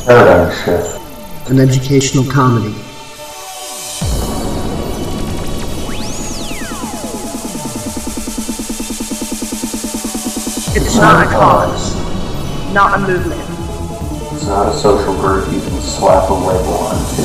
Paradigm Shift. An educational comedy. It's not a cause, not a movement. It's not a social group you can slap a label onto.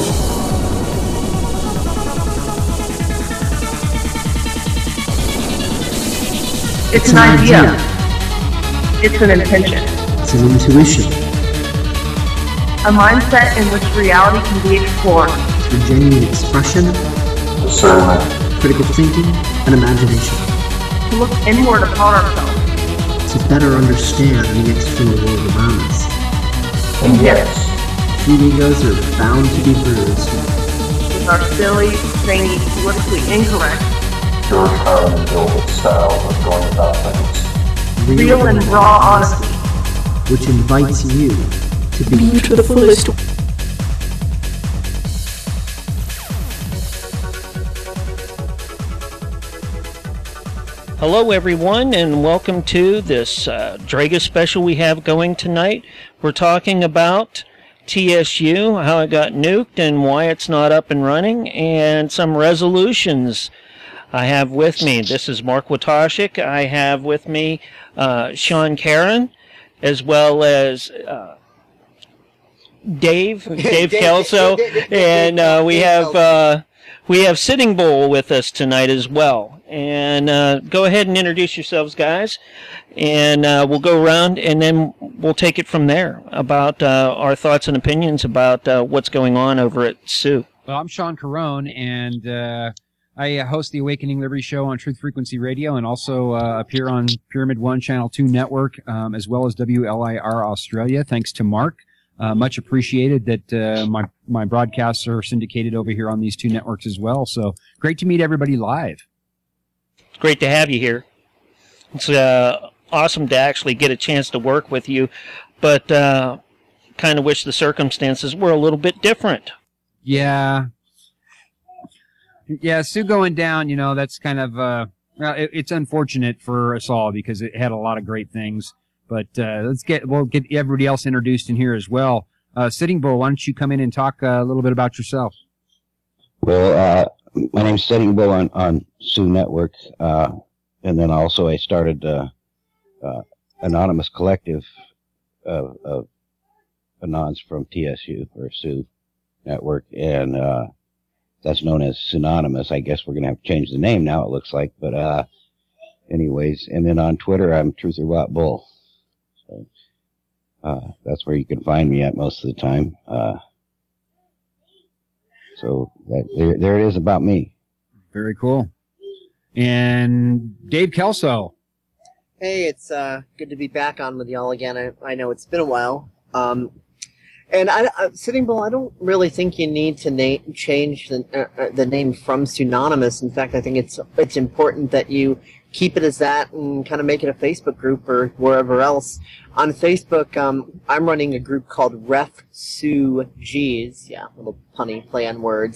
It's an idea. It's an intention. It's an intuition. A mindset in which reality can be explored. Through genuine expression, Discernment, critical thinking, and imagination. To look inward upon ourselves. To better understand the external world around us. and yes, Few egos are bound to be bruised. With our silly, zany, politically incorrect, George Carlin built style of going about things. real and raw honesty. Which invites you to be to the fullest. Hello everyone, and welcome to this Dreagus special we have going tonight. We're talking about TSU, how it got nuked and why it's not up and running, and some resolutions I have with me. This is Mark Wojtaszek. I have with me Sean Caron, as well as Dave Kelso, and we have Sitting Bull with us tonight as well. And go ahead and introduce yourselves, guys, and we'll go around and then we'll take it from there about our thoughts and opinions about what's going on over at SU. Well, I'm Sean Caron, and I host the Awakening Liberty Show on Truth Frequency Radio, and also appear on Pyramid One Channel 2 Network, as well as WLIR Australia. Thanks to Mark. Much appreciated that my broadcasts are syndicated over here on these two networks as well. So great to meet everybody live. It's great to have you here. It's awesome to actually get a chance to work with you, but kind of wish the circumstances were a little bit different. Yeah, Sue going down, you know, that's kind of it's unfortunate for us all because it had a lot of great things. But we'll get everybody else introduced in here as well. Sitting Bull, why don't you come in and talk a little bit about yourself? Well, my name's Sitting Bull on SU Network, and then also I started anonymous collective of anons from TSU or SU Network, and that's known as Synonymous. I guess we're gonna have to change the name now, it looks like. But anyways, and then on Twitter, I'm Truther Watt Bull. So that's where you can find me at most of the time. So there it is about me. Very cool. And Dave Kelso. Hey, it's good to be back on with y'all again. I know it's been a while. And Sitting Bull, I don't really think you need to change the name from Synonymous. In fact, I think it's important that you keep it as that and kind of make it a Facebook group or wherever else. On Facebook, I'm running a group called RefSuGees. Yeah, little punny play on words.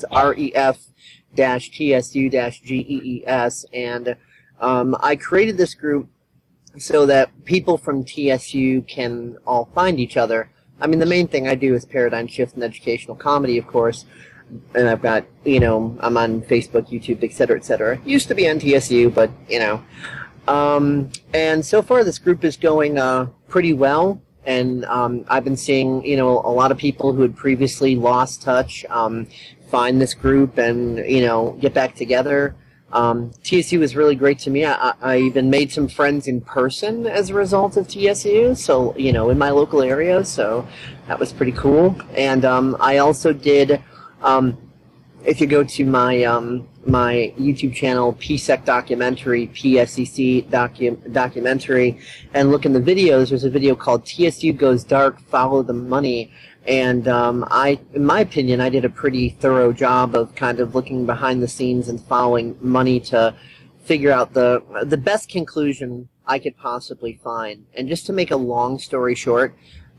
REF-TSU-GEES. And I created this group so that people from TSU can all find each other. I mean, the main thing I do is paradigm shift and educational comedy, of course. And I've got, you know, I'm on Facebook, YouTube, et cetera, et cetera. Used to be on TSU, but, you know. And so far this group is going pretty well. And I've been seeing, you know, a lot of people who had previously lost touch find this group and, you know, get back together. TSU was really great to me. I even made some friends in person as a result of TSU, so, you know, in my local area, so that was pretty cool. And I also did, if you go to my my YouTube channel, PSEC documentary, PSEC documentary, and look in the videos, there's a video called TSU Goes Dark, Follow the Money. And in my opinion, I did a pretty thorough job of kind of looking behind the scenes and following money to figure out the best conclusion I could possibly find. And just to make a long story short,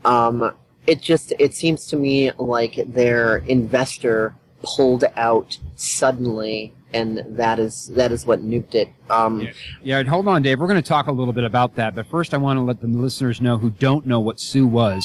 it seems to me like their investor pulled out suddenly, and that is what nuked it. Yeah, hold on, Dave. We're going to talk a little bit about that, but first I want to let the listeners know who don't know what SU was.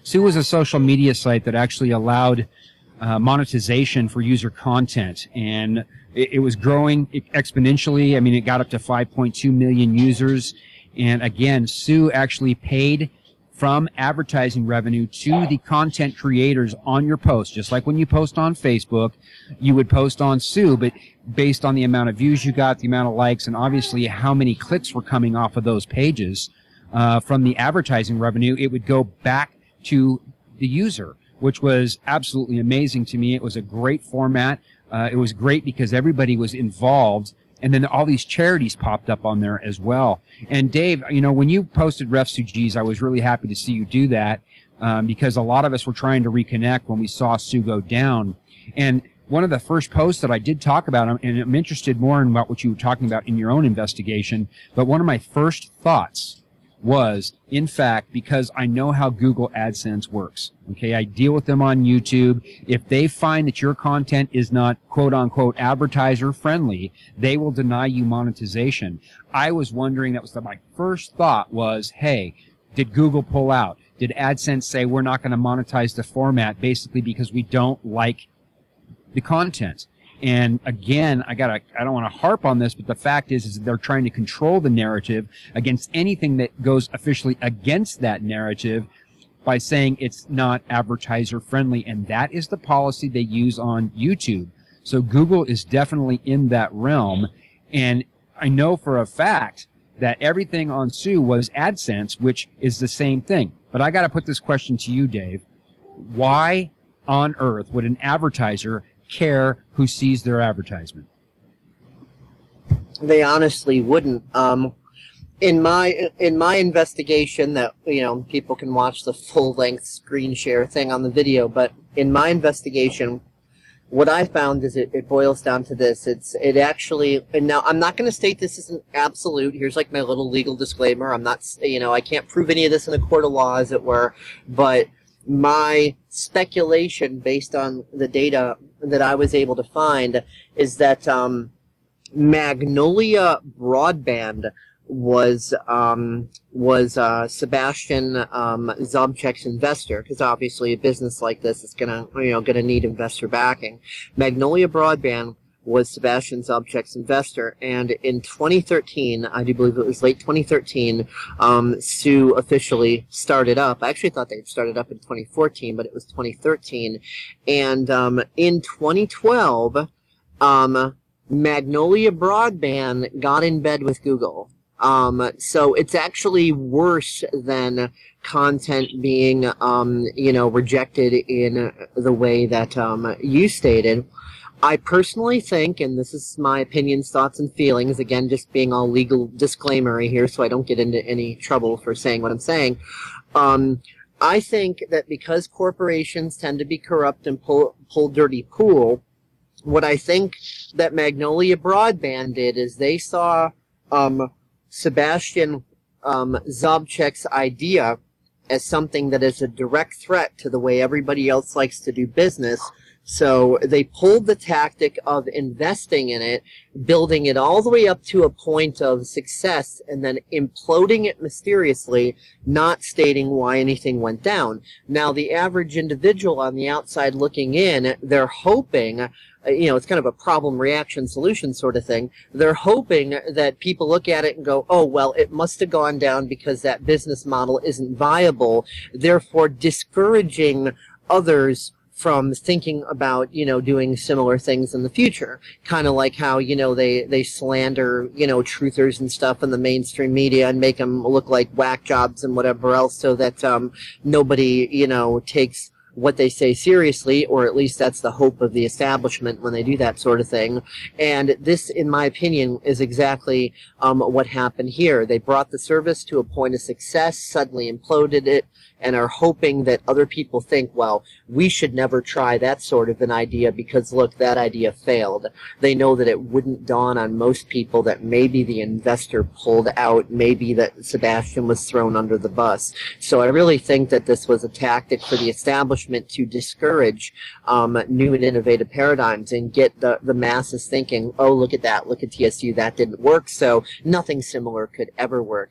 Sue was a social media site that actually allowed monetization for user content, and it was growing exponentially. I mean, it got up to 5.2 million users, and again, Sue actually paid from advertising revenue to the content creators on your post. Just like when you post on Facebook, you would post on Sue, but based on the amount of views you got, the amount of likes, and obviously how many clicks were coming off of those pages, from the advertising revenue, it would go back to the user, which was absolutely amazing to me. It was a great format. It was great because everybody was involved, and then all these charities popped up on there as well. And Dave, you know, when you posted Refugees, I was really happy to see you do that, because a lot of us were trying to reconnect when we saw Sue go down. And one of the first posts that I did talk about, and I'm interested more in about what you were talking about in your own investigation, but one of my first thoughts was, in fact, because I know how Google AdSense works. Okay, I deal with them on YouTube. If they find that your content is not quote-unquote advertiser friendly, they will deny you monetization. I was wondering, that was my first thought was, hey, did Google pull out? Did AdSense say we're not going to monetize the format basically because we don't like the content? And again, I don't want to harp on this, but the fact is that they're trying to control the narrative against anything that goes officially against that narrative by saying it's not advertiser friendly. And that is the policy they use on YouTube. So Google is definitely in that realm. And I know for a fact that everything on Sue was AdSense, which is the same thing. But I got to put this question to you, Dave. Why on earth would an advertiser care who sees their advertisement? They honestly wouldn't. In my investigation, that, you know, people can watch the full-length screen share thing on the video, but in my investigation, what I found is it boils down to this. It actually, and now I'm not going to state this isn't absolute. Here's like my little legal disclaimer. I'm not, you know, I can't prove any of this in a court of law, as it were, but my speculation based on the data that I was able to find is that Magnolia Broadband was Sebastian Zobchek's investor, because obviously a business like this is gonna need investor backing. Magnolia Broadband was Sebastian Zobchek's investor, and in 2013, I do believe it was late 2013, Sue officially started up. I actually thought they'd started up in 2014, but it was 2013. And in 2012, Magnolia Broadband got in bed with Google. So it's actually worse than content being, rejected in the way that you stated. I personally think, and this is my opinions, thoughts, and feelings, again, just being all legal disclaimer here so I don't get into any trouble for saying what I'm saying, I think that because corporations tend to be corrupt and pull dirty pool, what I think that Magnolia Broadband did is they saw Sebastian Zobchek's idea as something that is a direct threat to the way everybody else likes to do business. So they pulled the tactic of investing in it, building it all the way up to a point of success, and then imploding it mysteriously, not stating why anything went down. Now, the average individual on the outside looking in, they're hoping, it's kind of a problem, reaction, solution sort of thing. They're hoping that people look at it and go, oh, well, it must have gone down because that business model isn't viable, therefore discouraging others from thinking about, doing similar things in the future. Kind of like how, they slander, truthers and stuff in the mainstream media and make them look like whack jobs and whatever else, so that nobody, takes what they say seriously, or at least that's the hope of the establishment when they do that sort of thing. And this, in my opinion, is exactly what happened here. They brought the service to a point of success, suddenly imploded it, and are hoping that other people think, well, we should never try that sort of an idea because, look, that idea failed. They know that it wouldn't dawn on most people that maybe the investor pulled out, maybe that Sebastian was thrown under the bus. So I really think that this was a tactic for the establishment to discourage new and innovative paradigms and get the masses thinking, oh, look at that, look at TSU, that didn't work, so nothing similar could ever work.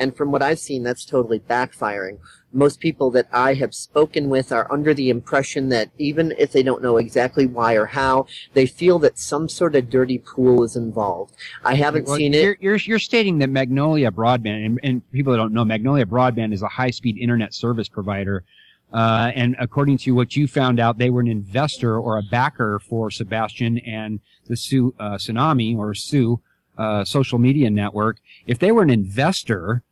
And from what I've seen, that's totally backfiring. Most people that I have spoken with are under the impression that even if they don't know exactly why or how, they feel that some sort of dirty pool is involved. I haven't seen it. You're stating that Magnolia Broadband, and people that don't know, Magnolia Broadband is a high-speed internet service provider. And according to what you found out, they were an investor or a backer for Sebastian and the Tsunami or Sue social media network. If they were an investor,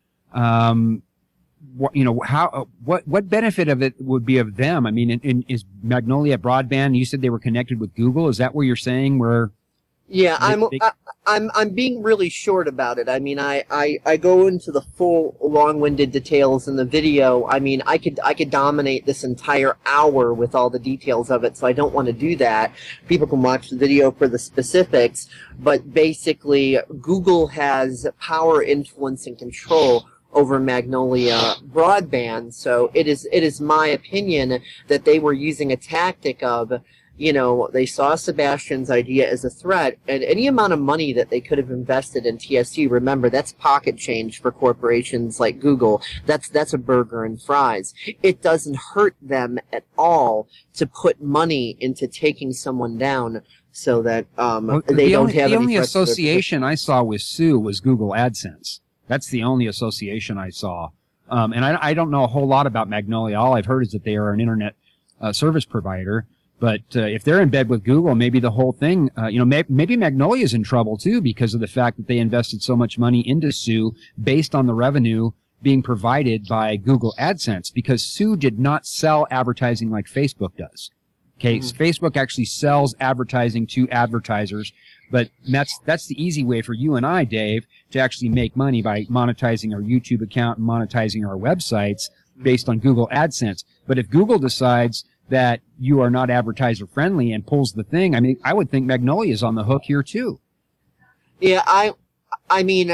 what benefit of it would be of them? I mean, is Magnolia Broadband? You said they were connected with Google. Is that what you're saying? Where? Yeah, I'm being really short about it. I mean, I go into the full long-winded details in the video. I mean, I could dominate this entire hour with all the details of it, so I don't want to do that. People can watch the video for the specifics, but basically, Google has power, influence, and control over Magnolia Broadband. So it is my opinion that they were using a tactic of, you know, they saw Sebastian's idea as a threat, and any amount of money that they could have invested in TSU, remember, that's pocket change for corporations like Google. That's a burger and fries. It doesn't hurt them at all to put money into taking someone down so that they don't have any. The only association I saw with Sue was Google AdSense. That's the only association I saw. And I don't know a whole lot about Magnolia. All I've heard is that they are an internet service provider. But if they're in bed with Google, maybe the whole thing, maybe Magnolia's in trouble too because of the fact that they invested so much money into Sue based on the revenue being provided by Google AdSense, because Sue did not sell advertising like Facebook does. Okay, Facebook actually sells advertising to advertisers, but that's the easy way for you and I, Dave, to actually make money by monetizing our YouTube account and monetizing our websites based on Google AdSense. But if Google decides that you are not advertiser friendly and pulls the thing, I mean, I would think Magnolia is on the hook here too. Yeah, I mean,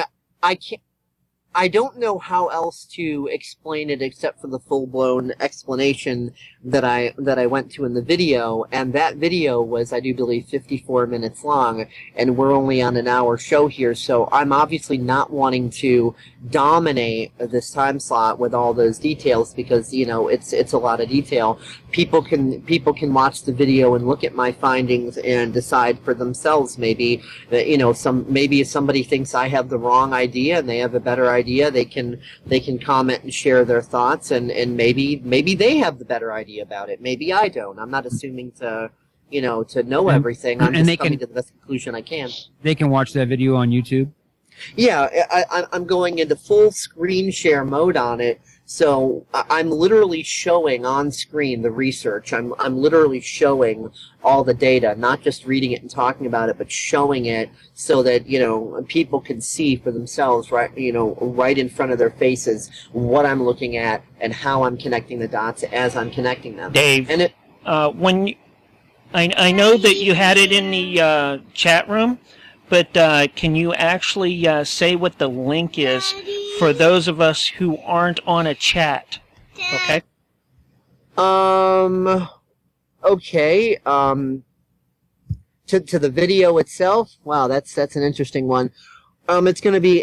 I don't know how else to explain it except for the full-blown explanation that I went to in the video, and that video was, I do believe, 54 minutes long, and we're only on an hour show here, so I'm obviously not wanting to dominate this time slot with all those details because, you know, it's a lot of detail. People can watch the video and look at my findings and decide for themselves. Maybe you know, maybe if somebody thinks I have the wrong idea and they have a better idea, they can comment and share their thoughts, and maybe they have the better idea about it. Maybe I don't. I'm not assuming to know everything. I'm just coming to the best conclusion I can. They can watch that video on YouTube? Yeah, I'm going into full screen share mode on it, so I'm literally showing on screen the research. I'm literally showing all the data, not just reading it and talking about it, but showing it so that, you know, people can see for themselves, right in front of their faces what I'm looking at and how I'm connecting the dots as I'm connecting them. Dave, and I know that you had it in the chat room, but can you actually say what the link is for those of us who aren't on a chat? Okay. Okay. To the video itself. Wow, that's an interesting one. It's going to be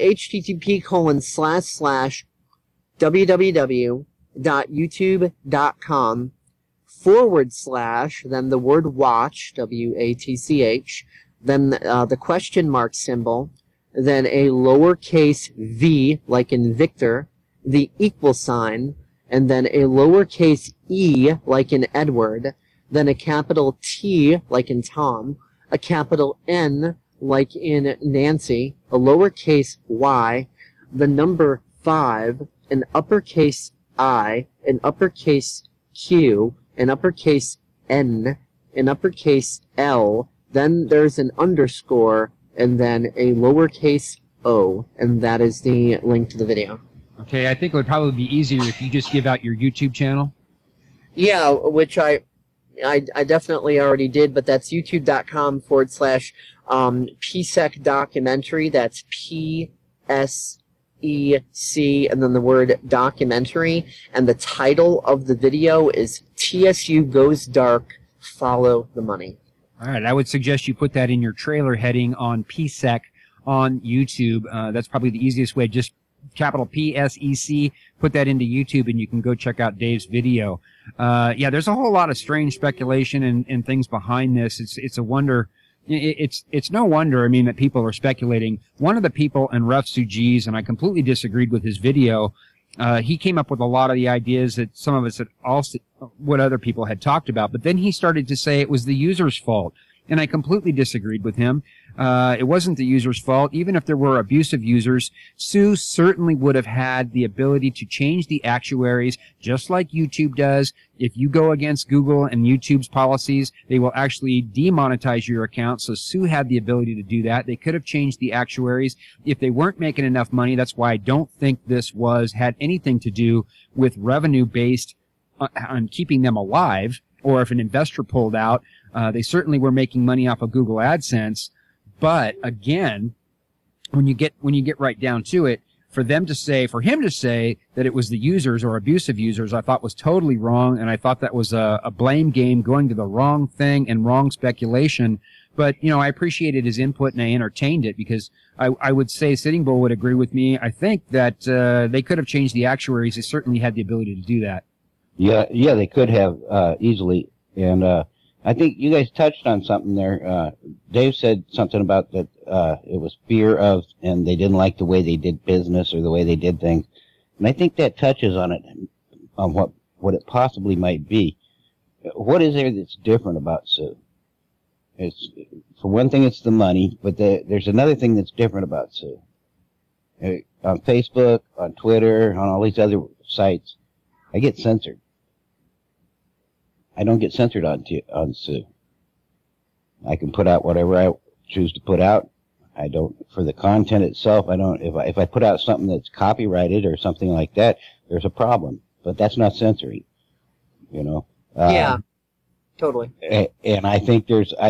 http://www.youtube.com/ then the word watch, WATCH, then the question mark symbol, then a lowercase v, like in Victor, the equal sign, and then a lowercase e, like in Edward, then a capital T, like in Tom, a capital N, like in Nancy, a lowercase y, the number 5, an uppercase I, an uppercase Q, an uppercase N, an uppercase L, then there's an underscore, and then a lowercase o, and that is the link to the video. Okay, I think it would probably be easier if you just give out your YouTube channel. Yeah, which I definitely already did, but that's youtube.com/PSEC documentary. That's PSEC, and then the word documentary. And the title of the video is TSU Goes Dark, Follow the Money. All right, I would suggest you put that in your trailer heading on PSEC on YouTube. That's probably the easiest way. Just capital PSEC. Put that into YouTube, and you can go check out Dave's video. Yeah, there's a whole lot of strange speculation and things behind this. It's a wonder. It's no wonder, I mean, that people are speculating. One of the people in Ref Sujeez, and I completely disagreed with his video, he came up with a lot of the ideas that some of us had also, what other people had talked about, but then he started to say it was the user's fault. And I completely disagreed with him. It wasn't the user's fault. Even if there were abusive users, Sue certainly would have had the ability to change the actuaries, just like YouTube does. If you go against Google and YouTube's policies, they will actually demonetize your account. So Sue had the ability to do that. They could have changed the actuaries. If they weren't making enough money, that's why I don't think this had anything to do with revenue based on keeping them alive. Or if an investor pulled out, they certainly were making money off of Google AdSense. But again, when you get right down to it, for him to say that it was the users or abusive users, I thought was totally wrong, and I thought that was a blame game going to the wrong thing and wrong speculation. But, I appreciated his input and I entertained it because I would say Sitting Bull would agree with me. I think that they could have changed the actuaries. They certainly had the ability to do that. Yeah, they could have easily, and I think you guys touched on something there. Dave said something about that it was fear of, and they didn't like the way they did business or the way they did things, and I think that touches on it, on what it possibly might be. What is there that's different about Sue? It's, for one thing, it's the money, but there's another thing that's different about Sue. On Facebook, on Twitter, on all these other sites, I get censored. I don't get censored on Sue. I can put out whatever I choose to put out. I don't, for the content itself, I don't, if I put out something that's copyrighted or something like that, there's a problem. But that's not censoring, Yeah, totally. And I think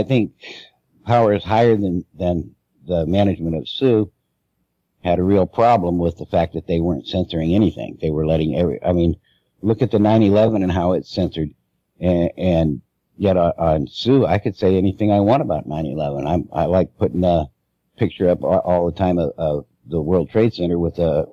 power is higher than the management of Sue had a real problem with the fact that they weren't censoring anything. They were letting look at the 9/11 and how it's censored. And yet on Sue, I could say anything I want about 9/11. I like putting a picture up all the time of the World Trade Center with a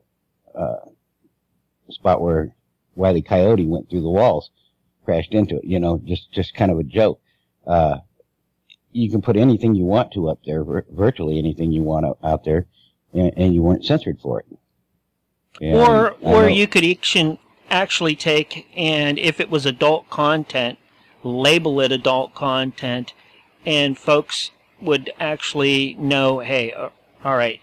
spot where Wile E. Coyote went through the walls, crashed into it, just kind of a joke. You can put anything you want to up there, virtually anything you want out there, and you weren't censored for it. And or you could actually take, and if it was adult content, label it adult content, and folks would actually know, hey, all right,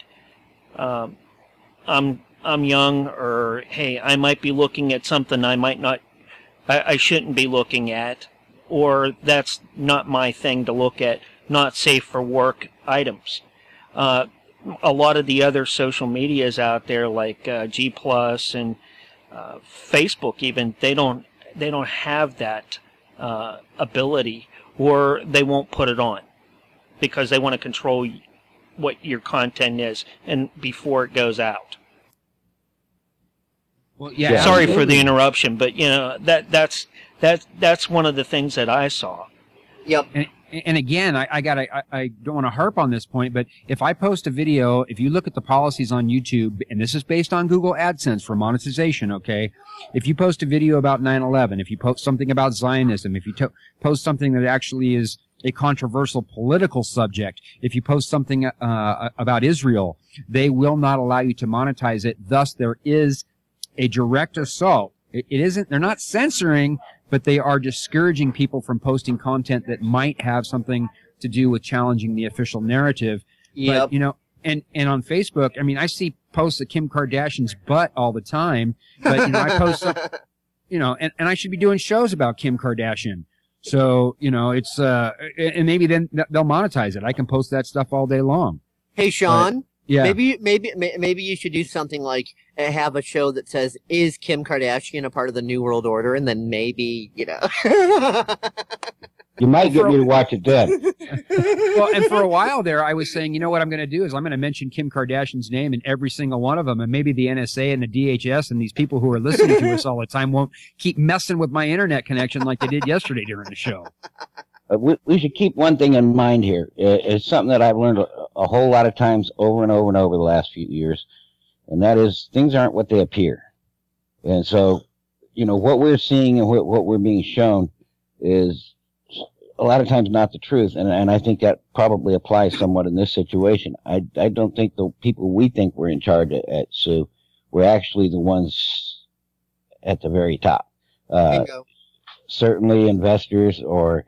I'm young, or hey, I might be looking at something I shouldn't be looking at, or that's not my thing to look at, not safe for work items. A lot of the other social medias out there, like G+ and Facebook, even they don't have that ability, or they won't put it on because they want to control what your content is and before it goes out. Well, yeah. Sorry for the interruption, but that's one of the things that I saw. Yep. And again, I don't want to harp on this point, but if I post a video, if you look at the policies on YouTube, and this is based on Google AdSense for monetization, okay? If you post a video about 9/11, if you post something about Zionism, if you post something that actually is a controversial political subject, if you post something about Israel, they will not allow you to monetize it. Thus, there is a direct assault. It isn't, they're not censoring, but they are discouraging people from posting content that might have something to do with challenging the official narrative. Yep. But, and on Facebook, I see posts of Kim Kardashian's butt all the time, but, I post, and I should be doing shows about Kim Kardashian. So, it's, and maybe then they'll monetize it. I can post that stuff all day long. Hey, Sean. Yeah. Maybe you should do something like have a show that says, "Is Kim Kardashian a part of the New World Order?" And then maybe you might get me to watch it then. Well, and for a while there, I was saying, what I'm going to do is I'm going to mention Kim Kardashian's name in every single one of them, and maybe the NSA and the DHS and these people who are listening to us all the time won't keep messing with my internet connection like they did yesterday during the show. We should keep one thing in mind here. It's something that I've learned a whole lot of times over and over and over the last few years. and that is things aren't what they appear. And so, what we're seeing and what we're being shown is a lot of times not the truth, and I think that probably applies somewhat in this situation. I don't think the people we think were in charge at SU were actually the ones at the very top. Certainly investors or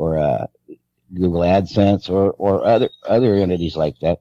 Google AdSense or other entities like that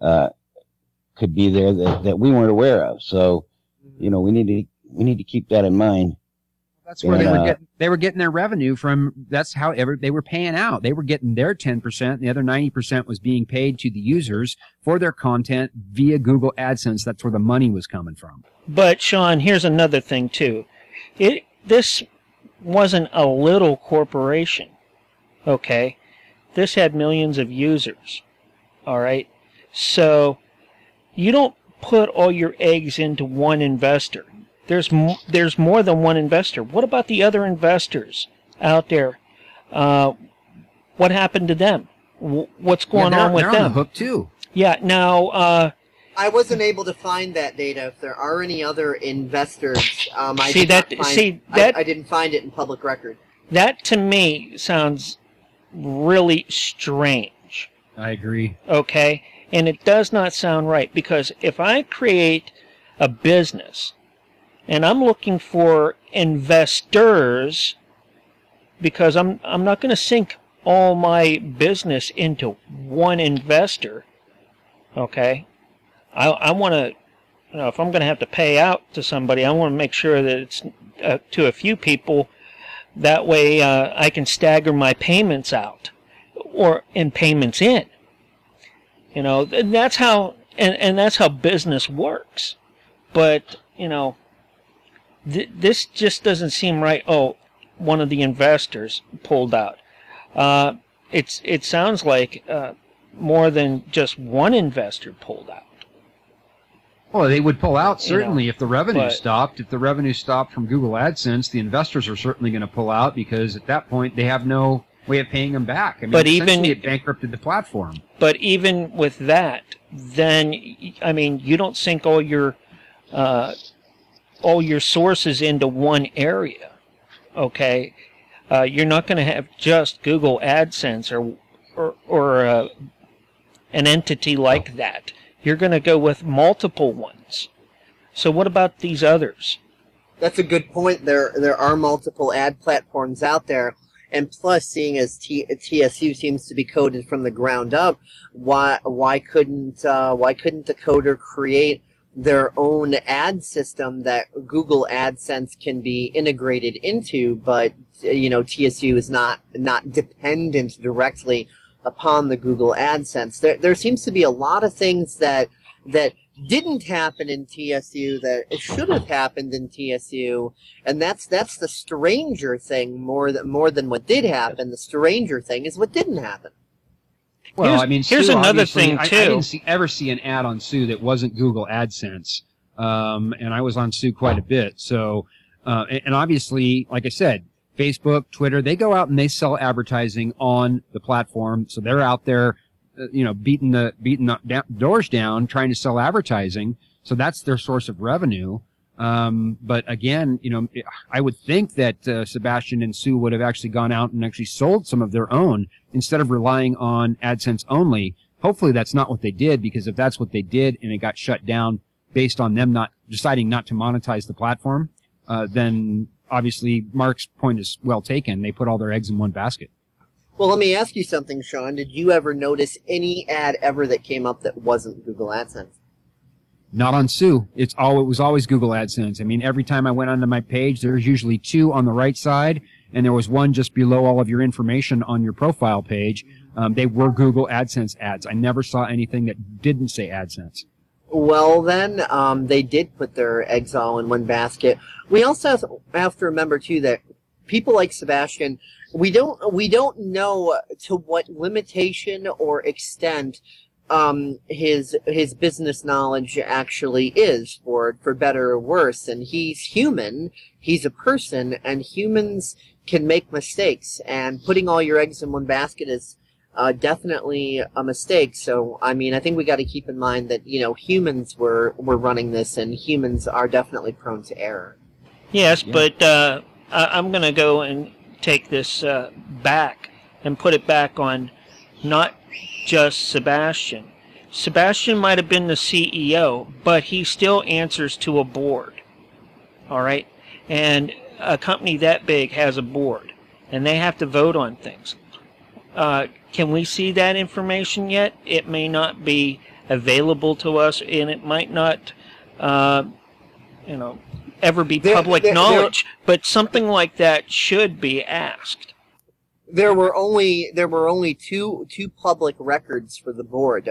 could be there that we weren't aware of. So, we need to keep that in mind. That's where they were getting their revenue from. That's how they were paying out. They were getting their 10%, and the other 90% was being paid to the users for their content via Google AdSense. That's where the money was coming from. But Sean, here's another thing too. This wasn't a little corporation, okay? This had millions of users, all right? So you don't put all your eggs into one investor. There's more than one investor. What about the other investors out there? What happened to them? What's going on with them? They're on the hook too. Yeah. Now, I wasn't able to find that data. If there are any other investors, I didn't find it in public record. That to me sounds really strange. I agree. Okay, and it does not sound right, because if I create a business and I'm looking for investors, because I'm not going to sink all my business into one investor. Okay, I want to, if I'm going to have to pay out to somebody, I want to make sure that it's to a few people. That way I can stagger my payments out and payments in. And that's how and that's how business works. But this just doesn't seem right. Oh, one of the investors pulled out. It sounds like more than just one investor pulled out. Well, they would pull out certainly if the revenue stopped. If the revenue stopped from Google AdSense, the investors are certainly going to pull out, because at that point they have no way of paying them back. I mean, but essentially it bankrupted the platform. But even with that, then you don't sink all your sources into one area. Okay, you're not going to have just Google AdSense or an entity like that. You're going to go with multiple ones. So what about these others? That's a good point. There are multiple ad platforms out there, and plus, seeing as TSU seems to be coded from the ground up, why couldn't the coder create their own ad system that Google AdSense can be integrated into? But TSU is not dependent directly upon the Google AdSense. There seems to be a lot of things that didn't happen in TSU that should have happened in TSU, and that's the stranger thing more than what did happen. The stranger thing is what didn't happen. Well, here's another thing too. I didn't ever see an ad on Sue that wasn't Google AdSense, and I was on Sue quite a bit. So, and obviously, like I said, Facebook, Twitter, they go out and they sell advertising on the platform. So they're out there, beating the doors down, trying to sell advertising. So that's their source of revenue. But again, I would think that Sebastian and Sue would have actually gone out and actually sold some of their own instead of relying on AdSense only. Hopefully that's not what they did, because if that's what they did and it got shut down based on them deciding not to monetize the platform, then obviously Mark's point is well taken. They put all their eggs in one basket. Well, let me ask you something, Sean. Did you ever notice any ad ever that came up that wasn't Google AdSense? Not on Sue. It was always Google AdSense. I mean, every time I went onto my page, there's usually two on the right side, and there was one just below all of your information on your profile page. They were Google AdSense ads. I never saw anything that didn't say AdSense. Well, then, they did put their eggs all in one basket. We also have to remember, too, that people like Sebastian, we don't know to what limitation or extent his business knowledge actually is, for better or worse. And he's human, he's a person, and humans can make mistakes. And putting all your eggs in one basket is definitely a mistake. So, I mean, I think we got to keep in mind that, you know, humans were running this, and humans are definitely prone to error. Yes, but I'm going to go and take this back and put it back on not just Sebastian. Sebastian might have been the CEO, but he still answers to a board. All right? And a company that big has a board, and they have to vote on things. Can we see that information yet? It may not be available to us, and it might not, you know, ever be public knowledge. But something like that should be asked. There were only two public records for the board.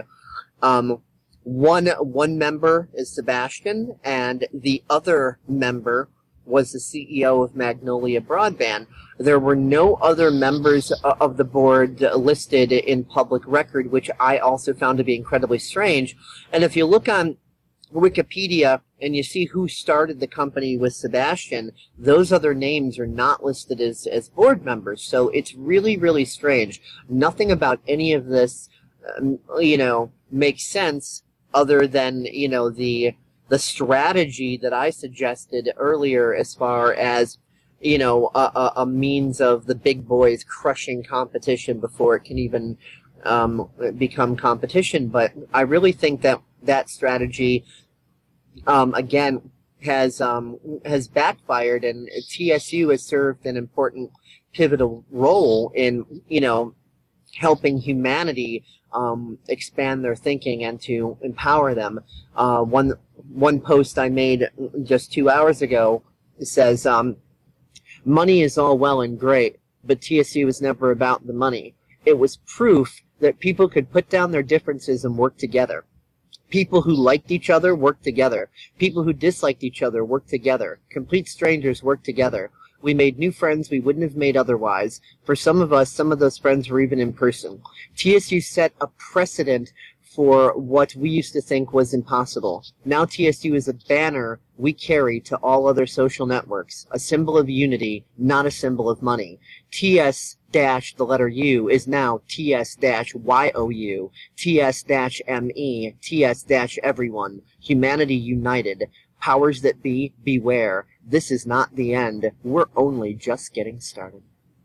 One member is Sebastian, and the other member was the CEO of Magnolia Broadband. There were no other members of the board listed in public record, which I also found to be incredibly strange. And if you look on Wikipedia and you see who started the company with Sebastian, those other names are not listed as board members. So it's really, really strange. Nothing about any of this, you know, makes sense other than, you know, the strategy that I suggested earlier as far as, you know, a means of the big boys crushing competition before it can even become competition. But I really think that that strategy, again, has backfired, and TSU has served an important pivotal role in, you know, helping humanity expand their thinking and to empower them. One post I made just 2 hours ago says, money is all well and great, but TSU was never about the money. It was proof that people could put down their differences and work together. People who liked each other worked together. People who disliked each other worked together. Complete strangers worked together. We made new friends we wouldn't have made otherwise. For some of us, some of those friends were even in person. TSU set a precedent for what we used to think was impossible. Now TSU is a banner we carry to all other social networks, a symbol of unity, not a symbol of money. TS dash the letter U is now TS dash YOU, TS dash ME, TS dash everyone, humanity united. Powers that be, beware. This is not the end. We're only just getting started.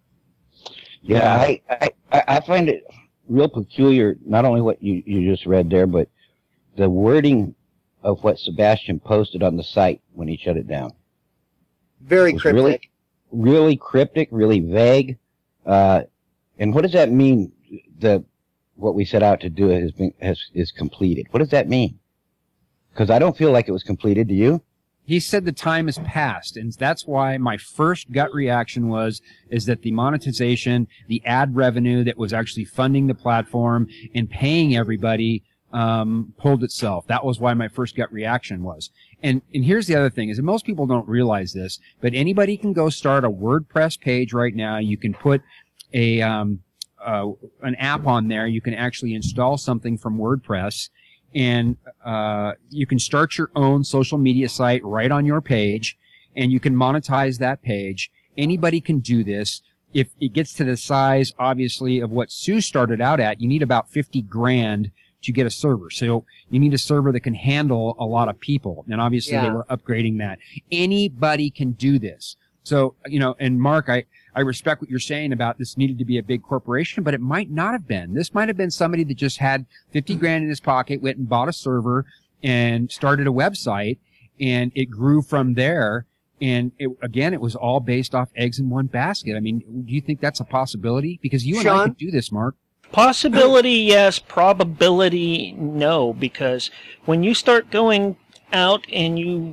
Yeah, I find it real peculiar, not only what you just read there, but the wording of what Sebastian posted on the site when he shut it down. Very cryptic. Really cryptic, really vague. And what does that mean, what we set out to do is completed? What does that mean? Because I don't feel like it was completed. Do you? He said the time has passed, and that's why my first gut reaction is that the monetization, the ad revenue that was actually funding the platform and paying everybody pulled itself. That was why my first gut reaction was. And here's the other thing, is that most people don't realize this, but anybody can go start a WordPress page right now. You can put an app on there. You can actually install something from WordPress, and you can start your own social media site right on your page, and you can monetize that page. Anybody can do this. If it gets to the size, obviously, of what Sue started out at, you need about 50 grand to get a server. So you need a server that can handle a lot of people. And obviously they were upgrading that. Anybody can do this. So, you know, and Mark, I respect what you're saying about this needed to be a big corporation, but it might not have been. This might have been somebody that just had 50 grand in his pocket, went and bought a server and started a website, and it grew from there. And it was all based off eggs in one basket. I mean, do you think that's a possibility? Because you and I could do this, Mark. Possibility, yes. Probability, no. Because when you start going out and you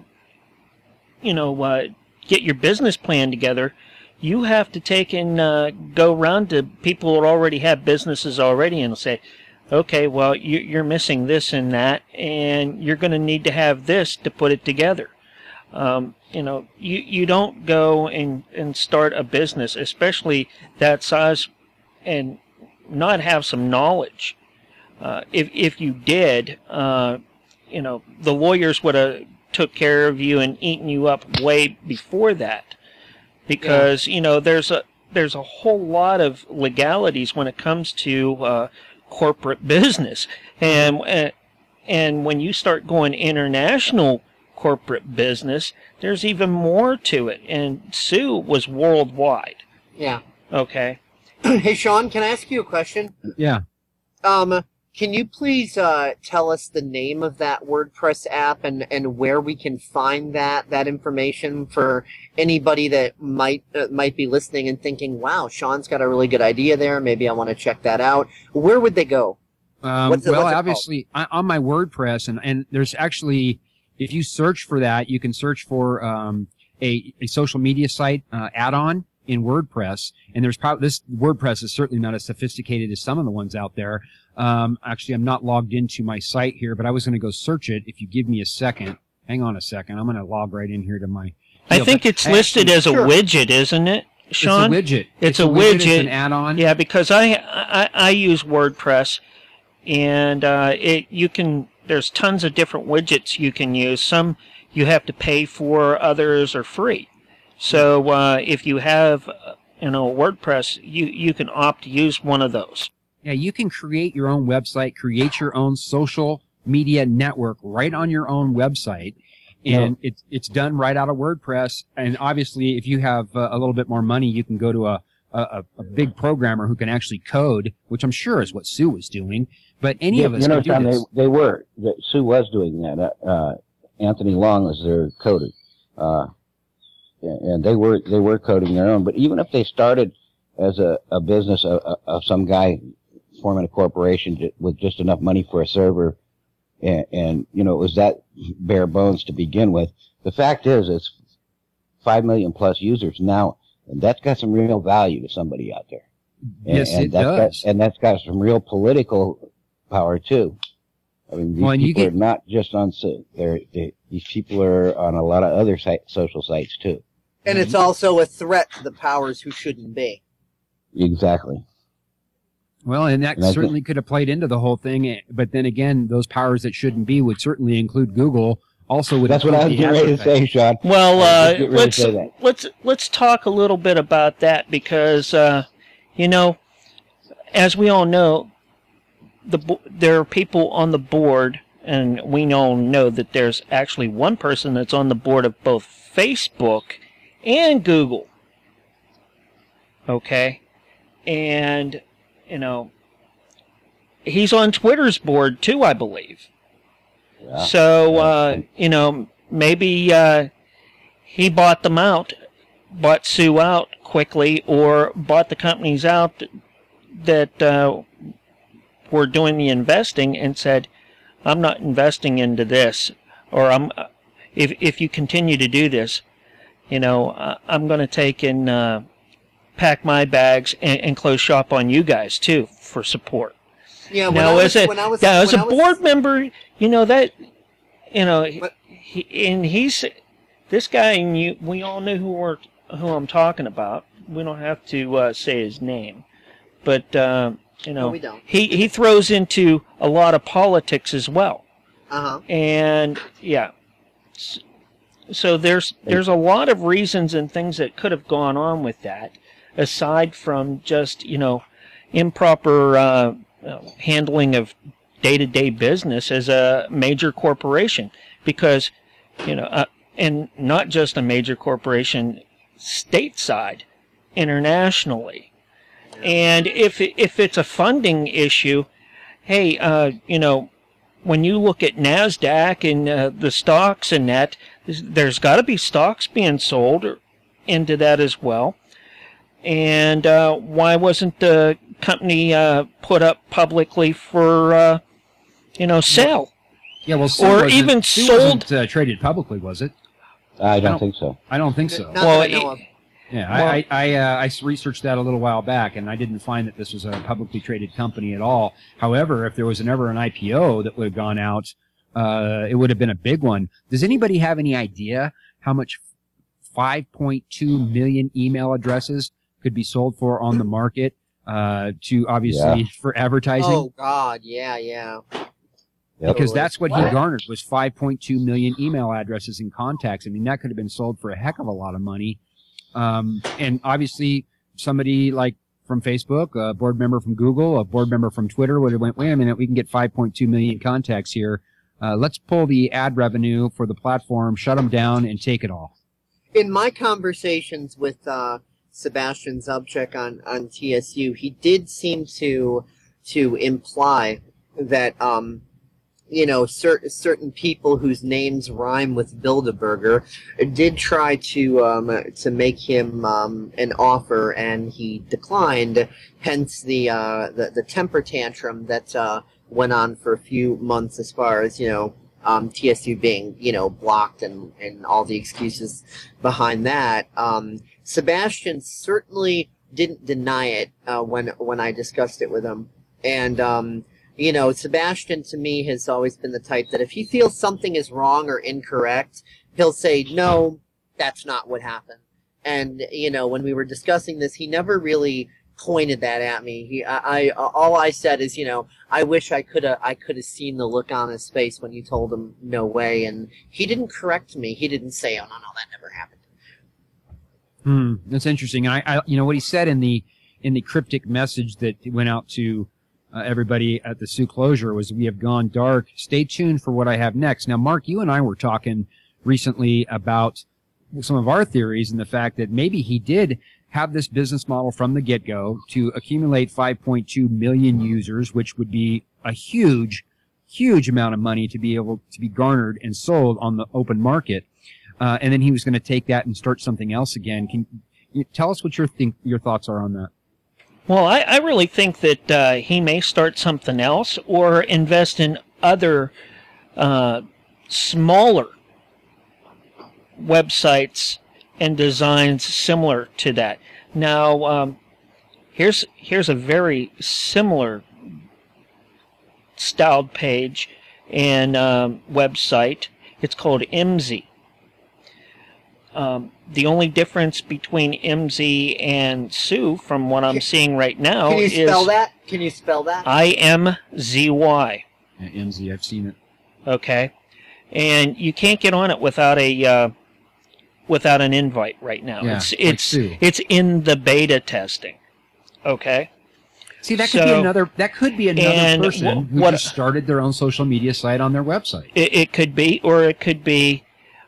get your business plan together, you have to take and go around to people who already have businesses already and say, okay, well, you're missing this and that, and you're going to need to have this to put it together. You don't go and start a business, especially that size, and not have some knowledge. If you did, the lawyers would have took their of you and eaten you up way before that, because there's there's a whole lot of legalities when it comes to corporate business, and when you start going international corporate business, there's even more to it. And Sue was worldwide. Yeah. Okay. Hey, Sean, can I ask you a question? Yeah. Can you please tell us the name of that WordPress app and where we can find that information for anybody that might be listening and thinking, wow, Sean's got a really good idea there. Maybe I want to check that out. Where would they go? What's it obviously, on my WordPress, and there's actually, if you search for that, you can search for a social media site add-on in WordPress, and there's probably, this WordPress is certainly not as sophisticated as some of the ones out there. Actually, I'm not logged into my site here, but I was going to go search it. If you give me a second, hang on a second, I'm going to log right in here to my. I think it's listed as a widget, isn't it, Sean? It's a widget. It's a widget. It's an add-on. Yeah, because I use WordPress, and you can. There's tons of different widgets you can use. Some you have to pay for, others are free. So if you have, WordPress, you can opt to use one of those. Yeah, you can create your own website, create your own social media network right on your own website, and it's done right out of WordPress. And obviously, if you have a little bit more money, you can go to a big programmer who can actually code, which I'm sure is what Sue was doing. But any of us can do Tom, this. Sue was doing that. Anthony Long was their coder. And they were coding their own. But even if they started as a business of some guy forming a corporation with just enough money for a server, and it was that bare bones to begin with, the fact is it's 5 million plus users now, and that's got some real value to somebody out there. Yes, it does. And that's got some real political power too. I mean, these people are not just on these people are on a lot of other social sites too. And it's also a threat to the powers who shouldn't be. Exactly. Well, and that certainly could have played into the whole thing. But then again, those powers that shouldn't be would certainly include Google. Also, would. That's what I was getting ready to say, Sean. Well, let's talk a little bit about that because as we all know, there are people on the board, and we all know that there's actually one person that's on the board of both Facebook and Google. Okay? And, he's on Twitter's board too, I believe. Yeah. So, maybe he bought them out, bought Sue out quickly, or bought the companies out that were doing the investing and said, I'm not investing into this, or if you continue to do this, I'm going to take and pack my bags and close shop on you guys too for support. Yeah. As a board member, he's this guy, and we all know who I'm talking about. We don't have to say his name, but no, we don't. He throws into a lot of politics as well. And yeah. So there's a lot of reasons and things that could have gone on with that, aside from just improper handling of day-to-day business as a major corporation, because and not just a major corporation, stateside, internationally, and if it's a funding issue, hey, when you look at NASDAQ and the stocks and that, there's got to be stocks being sold into that as well. And why wasn't the company put up publicly for, sale? Yeah, well, or even sold. Wasn't, traded publicly, was it? I don't think so. I don't think so. I researched that a little while back, and I didn't find that this was a publicly traded company at all. However, if there was ever an IPO that would have gone out, it would have been a big one. Does anybody have any idea how much 5.2 million email addresses could be sold for on the market to obviously for advertising? Oh, God, yeah. Because that's what he garnered, was 5.2 million email addresses and contacts. I mean, that could have been sold for a heck of a lot of money. And obviously, somebody like from Facebook, a board member from Google, a board member from Twitter would have went, wait a minute, we can get 5.2 million contacts here. Let's pull the ad revenue for the platform, shut them down, and take it all. In my conversations with Sebastian Zubchek on TSU, he did seem to imply that certain people whose names rhyme with Bilderberger did try to make him an offer, and he declined. Hence the temper tantrum that went on for a few months, as far as TSU being blocked and all the excuses behind that. Sebastian certainly didn't deny it when I discussed it with him, and Sebastian, to me, has always been the type that if he feels something is wrong or incorrect, he'll say, no, that's not what happened. And, when we were discussing this, he never really pointed that at me. All I said is, I wish I could have seen the look on his face when you told him no way. And he didn't correct me. He didn't say, oh, no, that never happened. That's interesting. And I what he said in the cryptic message that went out to everybody at the Sioux closure was, we have gone dark. Stay tuned for what I have next. Now, Mark, you and I were talking recently about some of our theories and the fact that maybe he did have this business model from the get-go to accumulate 5.2 million users, which would be a huge, huge amount of money to be able to be garnered and sold on the open market. And then he was going to take that and start something else again. Can you tell us what your thoughts are on that? Well, I really think that he may start something else or invest in other smaller websites and designs similar to that. Now, here's a very similar styled page and website. It's called MZ. The only difference between MZ and Sue, from what I'm seeing right now, is... Can you spell that? IMZY. Yeah, MZ, I've seen it. Okay. And you can't get on it without an invite right now. Yeah, it's in the beta testing. Okay. See, that could be another person who just started their own social media site on their website. It could be, or it could be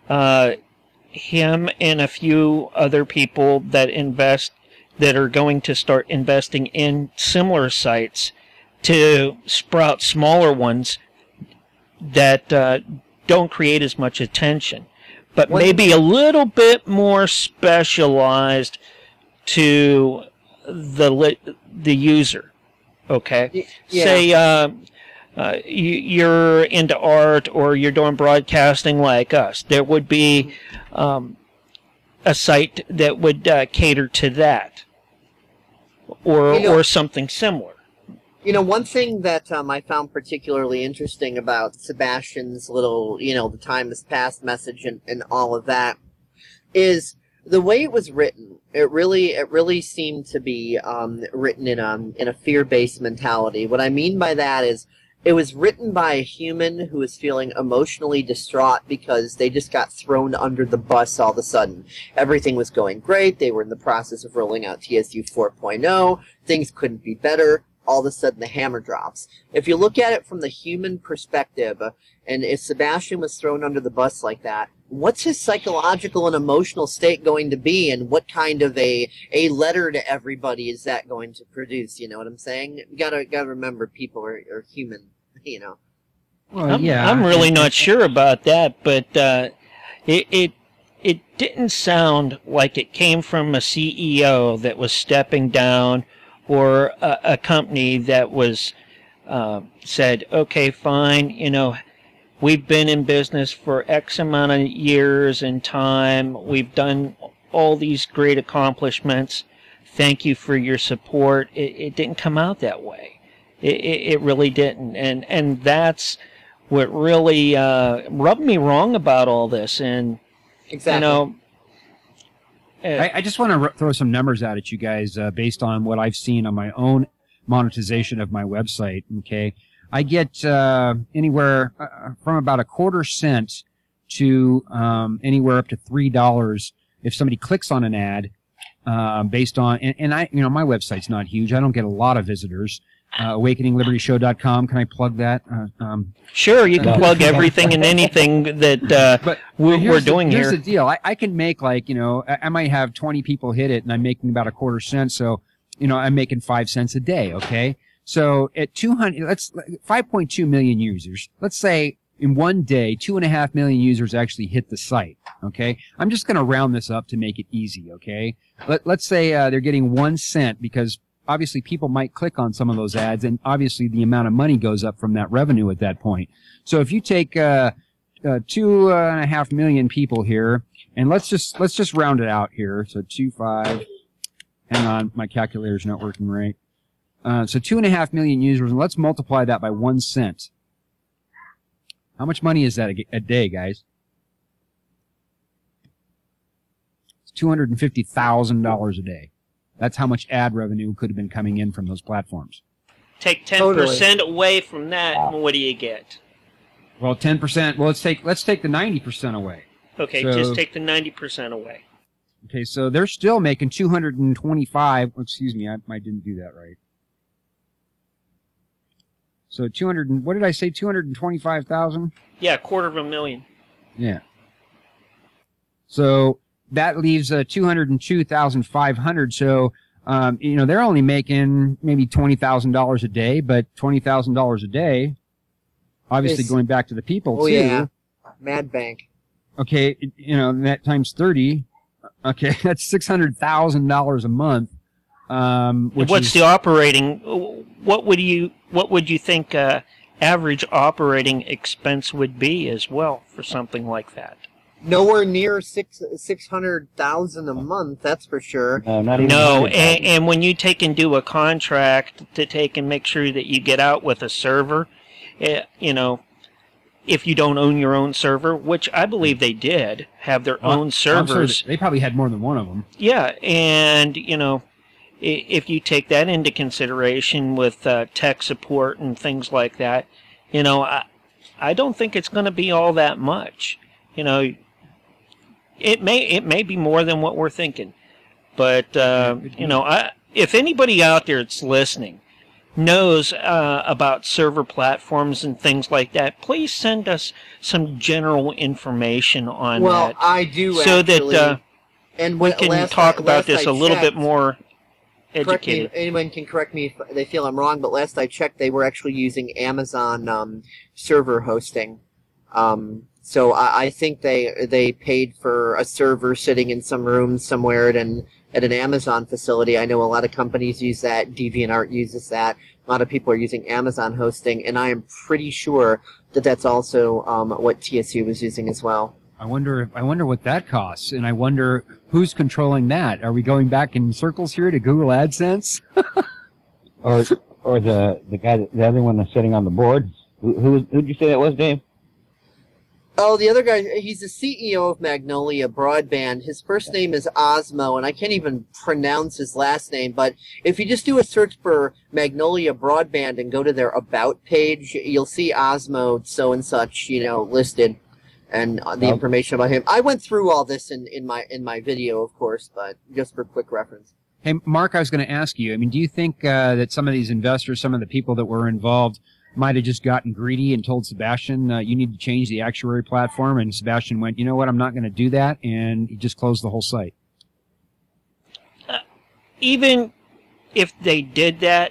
him and a few other people that are going to start investing in similar sites to sprout smaller ones that don't create as much attention, but maybe a little bit more specialized to the user. Okay. Yeah. Say you're into art or you're doing broadcasting like us. There would be a site that would cater to that, or something similar. One thing that I found particularly interesting about Sebastian's little, the time has passed message and all of that is the way it was written. It really seemed to be written in a fear-based mentality. What I mean by that is it was written by a human who was feeling emotionally distraught because they just got thrown under the bus all of a sudden. Everything was going great. They were in the process of rolling out TSU 4.0. Things couldn't be better. All of a sudden the hammer drops. If you look at it from the human perspective, and if Sebastian was thrown under the bus like that, what's his psychological and emotional state going to be, and what kind of a letter to everybody is that going to produce? You know what I'm saying? You gotta remember, people are human, Well, I'm really not sure about that, but it didn't sound like it came from a CEO that was stepping down, or a company that was said, okay, fine, we've been in business for X amount of years and time. We've done all these great accomplishments. Thank you for your support. It didn't come out that way. It really didn't. And that's what really rubbed me wrong about all this. And, exactly. I just want to throw some numbers out at you guys based on what I've seen on my own monetization of my website. Okay, I get anywhere from about a quarter cent to anywhere up to $3 if somebody clicks on an ad based on, and I, my website's not huge. I don't get a lot of visitors. AwakeningLibertyShow.com. Can I plug that? Sure, you can plug everything and anything that we're doing here. Here's the deal. I can make I might have 20 people hit it, and I'm making about a quarter cent. So, I'm making 5 cents a day. Okay. So at 5.2 million users. Let's say in one day, 2.5 million users actually hit the site. Okay. I'm just going to round this up to make it easy. Okay. Let's say they're getting 1 cent because obviously people might click on some of those ads, and obviously the amount of money goes up from that revenue at that point. So if you take 2.5 million people here, and let's just round it out here. So 2.5. Hang on, my calculator's not working right. So 2.5 million users, and let's multiply that by 1 cent. How much money is that a day, guys? It's $250,000 a day. That's how much ad revenue could have been coming in from those platforms. Take 10% away from that, and what do you get? Well, 10%. Well, let's take the 90% away. Okay, so, just take the 90% away. Okay, so they're still making 225. Excuse me, I didn't do that right. So 200. What did I say? 225,000. Yeah, $250,000. Yeah. So that leaves 202,500. So they're only making maybe $20,000 a day, but $20,000 a day, obviously going back to the people too. Yeah, Mad Bank. Okay, that times 30. Okay, that's $600,000 a month. What's the operating? What would you think average operating expense would be as well for something like that? Nowhere near 600,000 a month, that's for sure. Not even and when you take and do a contract to take and make sure that you get out with a server, if you don't own your own server, which I believe they did have their own servers. They probably had more than one of them. Yeah, and if you take that into consideration with tech support and things like that, I don't think it's going to be all that much. It may be more than what we're thinking, but if anybody out there that's listening knows about server platforms and things like that, please send us some general information on that. Well, I do so actually. That and we can talk about this a little bit more educated. Anyone can correct me if they feel I'm wrong, but last I checked, they were actually using Amazon server hosting. So I think they paid for a server sitting in some room somewhere at an Amazon facility. I know a lot of companies use that. DeviantArt uses that. A lot of people are using Amazon hosting, and I am pretty sure that that's also what TSU was using as well. I wonder what that costs, and I wonder who's controlling that. Are we going back in circles here to Google AdSense? or the guy, the other one that's sitting on the board. Who'd you say that was, Dave? Oh, the other guy, he's the CEO of Magnolia Broadband. His first name is Osmo, and I can't even pronounce his last name, but if you just do a search for Magnolia Broadband and go to their About page, you'll see Osmo so-and-such, listed, and the information about him. I went through all this in my video, of course, but just for quick reference. Hey, Mark, I was going to ask you, do you think that some of these investors, some of the people that were involved, might have just gotten greedy and told Sebastian, you need to change the actuary platform, and Sebastian went, you know what, I'm not going to do that, and he just closed the whole site? Even if they did that,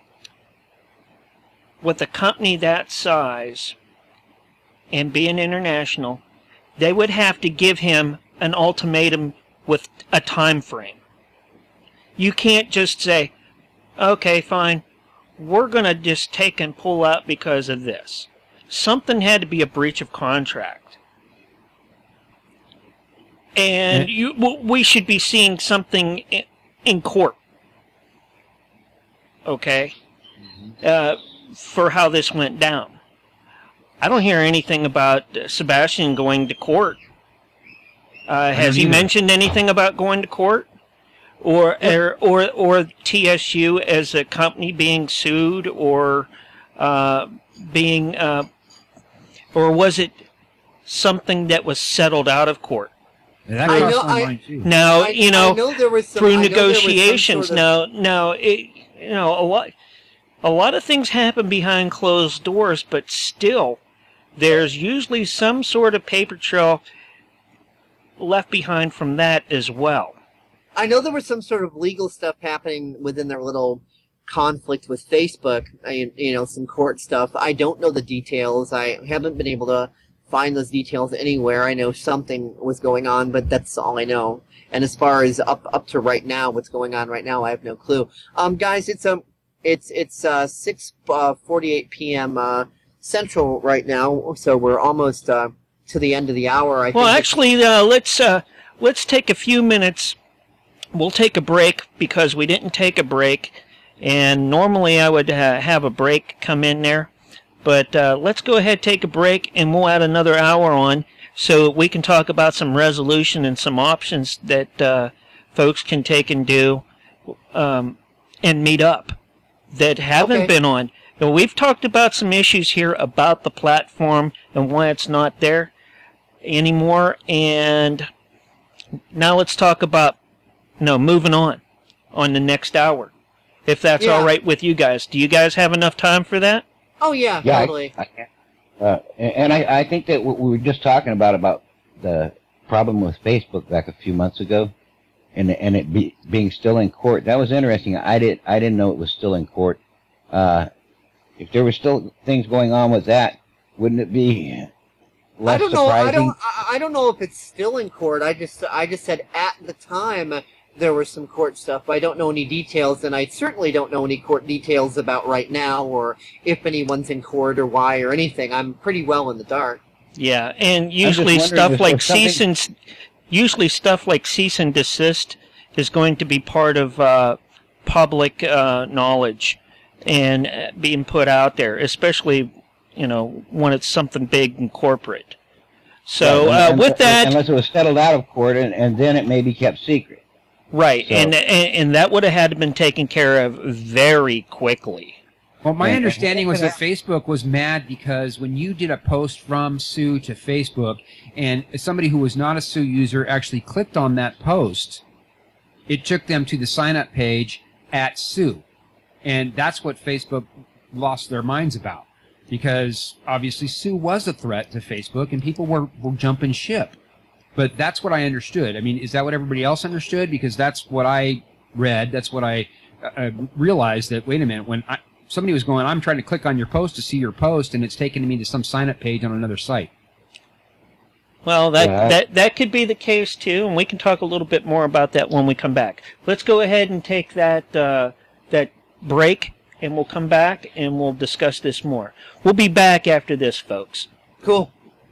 with a company that size and being international, they would have to give him an ultimatum with a time frame. You can't just say, okay, fine, we're going to just take and pull out because of this. Something had to be a breach of contract. And we should be seeing something in court. Okay? For how this went down. I don't hear anything about Sebastian going to court. Has he mentioned anything about going to court? Or TSU as a company being sued, or or was it something that was settled out of court? And that I crossed know- my I- mind too. Now, I know there was some, through I know there was some negotiations. sort of- A lot of things happen behind closed doors, but still, there's usually some sort of paper trail left behind from that as well. I know there was some sort of legal stuff happening within their little conflict with Facebook, some court stuff. I don't know the details. I haven't been able to find those details anywhere. I know something was going on, but that's all I know. And as far as up to right now, what's going on right now, I have no clue. Guys, it's 6:48 p.m. Central right now, so we're almost to the end of the hour. I Well, think actually, let's take a few minutes. We'll take a break because we didn't take a break, and normally I would have a break come in there. But let's go ahead, take a break, and we'll add another hour on so we can talk about some resolution and some options that folks can take and do and meet up that haven't been on. Now, we've talked about some issues here about the platform and why it's not there anymore. And now let's talk about moving on the next hour, if that's all right with you guys. Do you guys have enough time for that? Oh, yeah, totally. I think that what we were just talking about the problem with Facebook back a few months ago, and it being still in court. That was interesting. I didn't know it was still in court. If there were still things going on with that, wouldn't it be less surprising? I don't know if it's still in court. I just said at the time there was some court stuff. I don't know any details, and I certainly don't know any court details about right now, or if anyone's in court or why or anything. I'm pretty well in the dark. Yeah, and usually stuff like cease and desist is going to be part of public knowledge and being put out there, especially when it's something big and corporate. So with that, unless it was settled out of court, and then it may be kept secret. Right, So, and that would have had to been taken care of very quickly. Well, my understanding was that Facebook was mad because when you did a post from Sue to Facebook, and somebody who was not a Sue user actually clicked on that post, it took them to the sign-up page at Sue. And that's what Facebook lost their minds about. Because obviously Sue was a threat to Facebook, and people were jumping ship. But that's what I understood. I mean, is that what everybody else understood? Because that's what I read. That's what I realized, that, wait a minute, when somebody was going, I'm trying to click on your post to see your post, and it's taking me to some sign-up page on another site. Well, that could be the case, too, and we can talk a little bit more about that when we come back. Let's go ahead and take that break, and we'll come back, and we'll discuss this more. We'll be back after this, folks. Cool.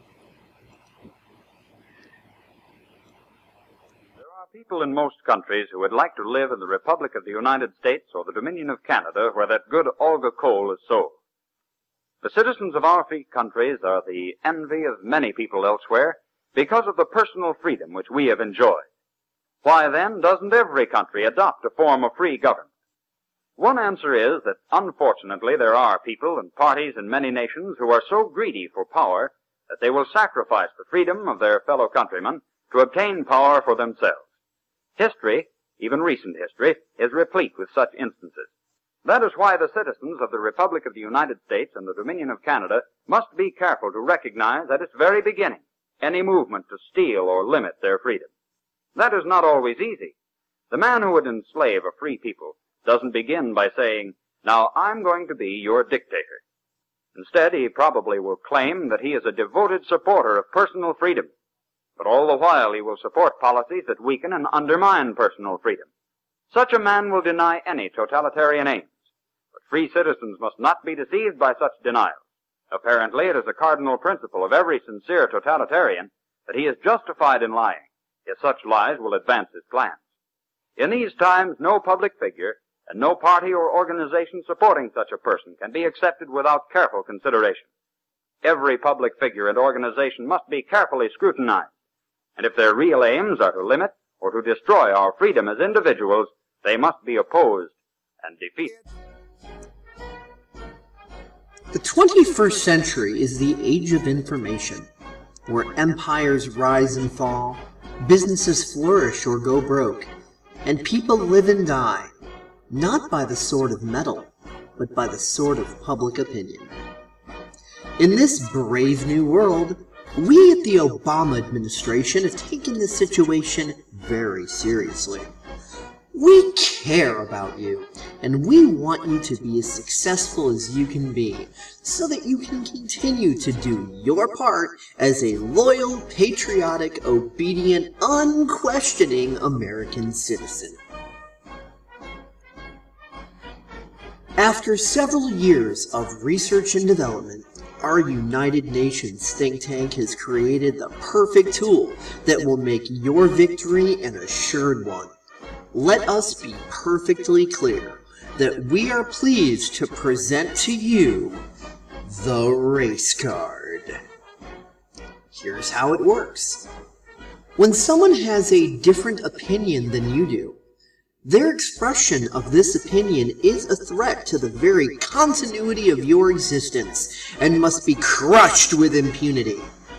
People in most countries who would like to live in the Republic of the United States or the Dominion of Canada, where that good Olga coal is sold. The citizens of our free countries are the envy of many people elsewhere because of the personal freedom which we have enjoyed. Why then doesn't every country adopt a form of free government? One answer is that unfortunately there are people and parties in many nations who are so greedy for power that they will sacrifice the freedom of their fellow countrymen to obtain power for themselves. History, even recent history, is replete with such instances. That is why the citizens of the Republic of the United States and the Dominion of Canada must be careful to recognize at its very beginning any movement to steal or limit their freedom. That is not always easy. The man who would enslave a free people doesn't begin by saying, "Now I'm going to be your dictator." Instead, he probably will claim that he is a devoted supporter of personal freedom. But all the while he will support policies that weaken and undermine personal freedom. Such a man will deny any totalitarian aims. But free citizens must not be deceived by such denials. Apparently it is a cardinal principle of every sincere totalitarian that he is justified in lying, if such lies will advance his plans. In these times, no public figure and no party or organization supporting such a person can be accepted without careful consideration. Every public figure and organization must be carefully scrutinized. And if their real aims are to limit or to destroy our freedom as individuals, they must be opposed and defeated. The 21st century is the age of information, where empires rise and fall, Businesses flourish or go broke, and people live and die, not by the sword of metal, but by the sword of public opinion. In this brave new world, we at the Obama administration have taken this situation very seriously. We care about you, and we want you to be as successful as you can be, so that you can continue to do your part as a loyal, patriotic, obedient, unquestioning American citizen. After several years of research and development, our United Nations think tank has created the perfect tool that will make your victory an assured one. Let us be perfectly clear that we are pleased to present to you the race card. Here's how it works. When someone has a different opinion than you do, their expression of this opinion is a threat to the very continuity of your existence and must be crushed with impunity.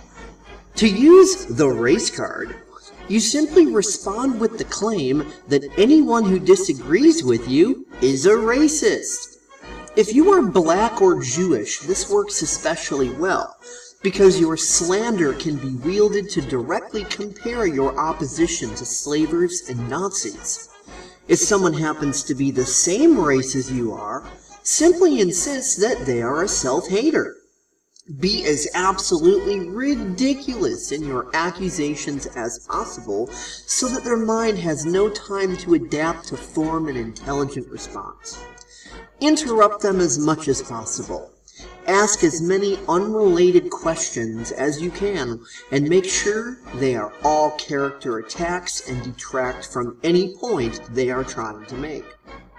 To use the race card, you simply respond with the claim that anyone who disagrees with you is a racist. If you are black or Jewish, this works especially well, because your slander can be wielded to directly compare your opposition to slavers and Nazis. If someone happens to be the same race as you are, simply insist that they are a self-hater. Be as absolutely ridiculous in your accusations as possible so that their mind has no time to adapt to form an intelligent response. Interrupt them as much as possible. Ask as many unrelated questions as you can, and make sure they are all character attacks and detract from any point they are trying to make.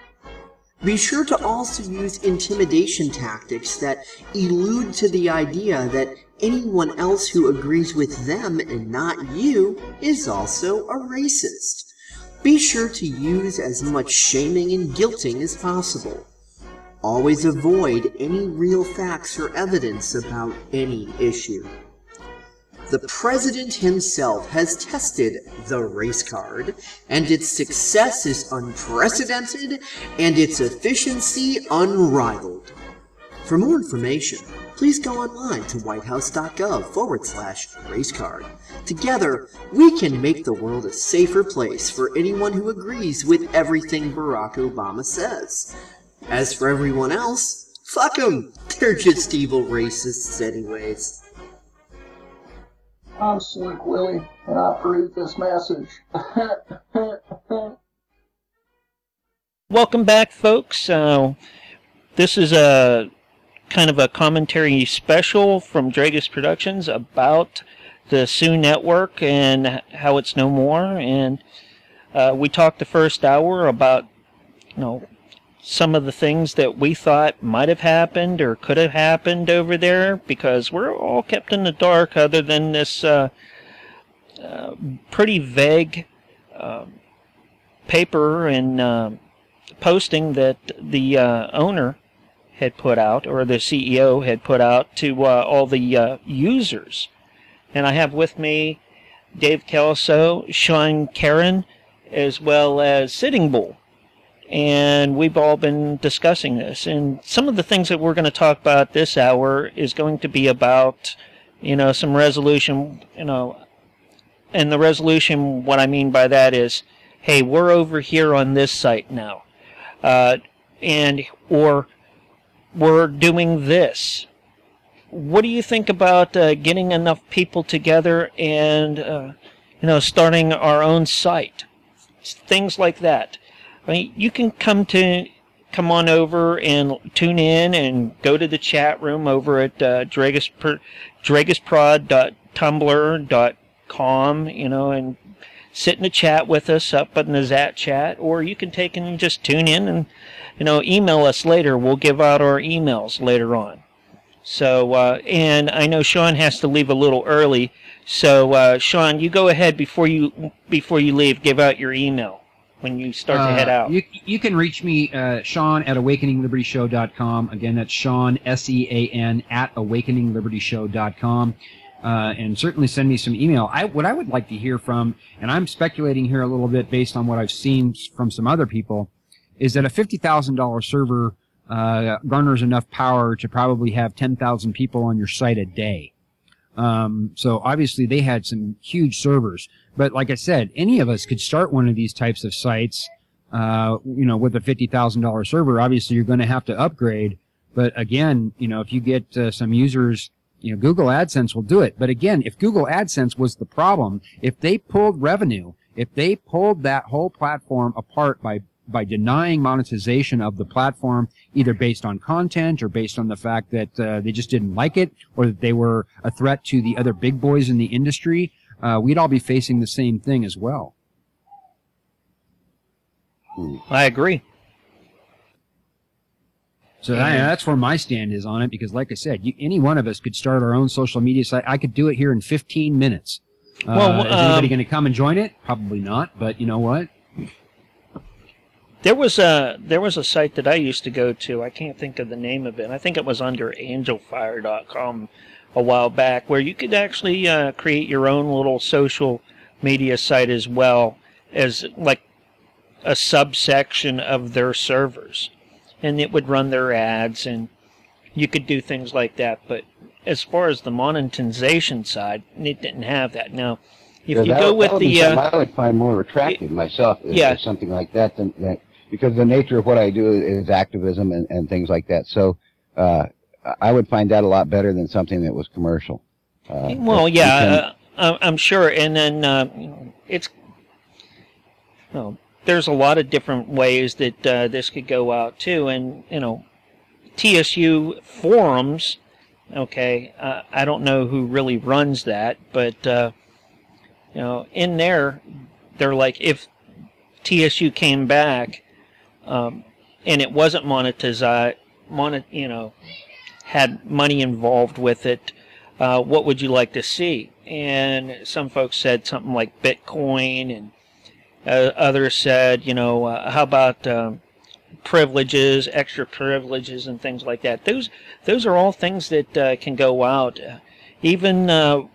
Be sure to also use intimidation tactics that allude to the idea that anyone else who agrees with them and not you is also a racist. Be sure to use as much shaming and guilting as possible. Always avoid any real facts or evidence about any issue. The President himself has tested the race card, and its success is unprecedented and its efficiency unrivaled. For more information, please go online to whitehouse.gov/racecard. Together, we can make the world a safer place for anyone who agrees with everything Barack Obama says. As for everyone else, fuck them. They're just evil racists anyways. I'm Slick Willie, and I approve this message. Welcome back, folks. This is a kind of a commentary special from Dreagus Productions about the TSU Network and how it's no more. And we talked the first hour about, some of the things that we thought might have happened or could have happened over there, because we're all kept in the dark other than this pretty vague paper and posting that the owner had put out, or the CEO had put out to all the users. And I have with me Dave Kelso, Sean Caron, as well as Sitting Bull. And we've all been discussing this. And some of the things that we're going to talk about this hour is going to be about, some resolution, and the resolution, what I mean by that is, hey, we're over here on this site now. Or we're doing this. What do you think about getting enough people together and, starting our own site? Things like that. I mean, you can come on over and tune in and go to the chat room over at dreagusprod.tumblr.com, and sit in a chat with us up in the Zat chat, or you can take and just tune in and, email us later. We'll give out our emails later on. So, and I know Sean has to leave a little early, so Sean, you go ahead before you leave. Give out your email when you start to head out. You can reach me, Sean, at awakeninglibertyshow.com. Again, that's Sean, SEAN, at awakeninglibertyshow.com. and certainly send me some email. What I would like to hear from, and I'm speculating here a little bit based on what I've seen from some other people, is that a $50,000 server garners enough power to probably have 10,000 people on your site a day. So obviously they had some huge servers, but like I said, any of us could start one of these types of sites, with a $50,000 server. Obviously you're going to have to upgrade, but again, if you get some users, Google AdSense will do it. But again, if Google AdSense was the problem, if they pulled revenue, if they pulled that whole platform apart by denying monetization of the platform, either based on content or based on the fact that they just didn't like it, or that they were a threat to the other big boys in the industry, we'd all be facing the same thing as well. I agree. So that's where my stand is on it, because like I said, any one of us could start our own social media site. I could do it here in 15 minutes. Is anybody going to come and join it? Probably not, but you know what? There was a site that I used to go to. I can't think of the name of it. I think it was under angelfire.com a while back, where you could actually create your own little social media site as well as like a subsection of their servers, and it would run their ads, and you could do things like that. But as far as the monetization side, it didn't have that. Now, if you go with the I would find more attractive myself, something like that, than that, because the nature of what I do is activism and things like that. So I would find that a lot better than something that was commercial. I'm sure. And then there's a lot of different ways that this could go out too. And TSU forums. Okay, I don't know who really runs that, but in there, they're like, if TSU came back and it wasn't monetized, had money involved with it, what would you like to see? And some folks said something like Bitcoin, and others said, how about privileges, extra privileges, and things like that. Those are all things that can go out. Even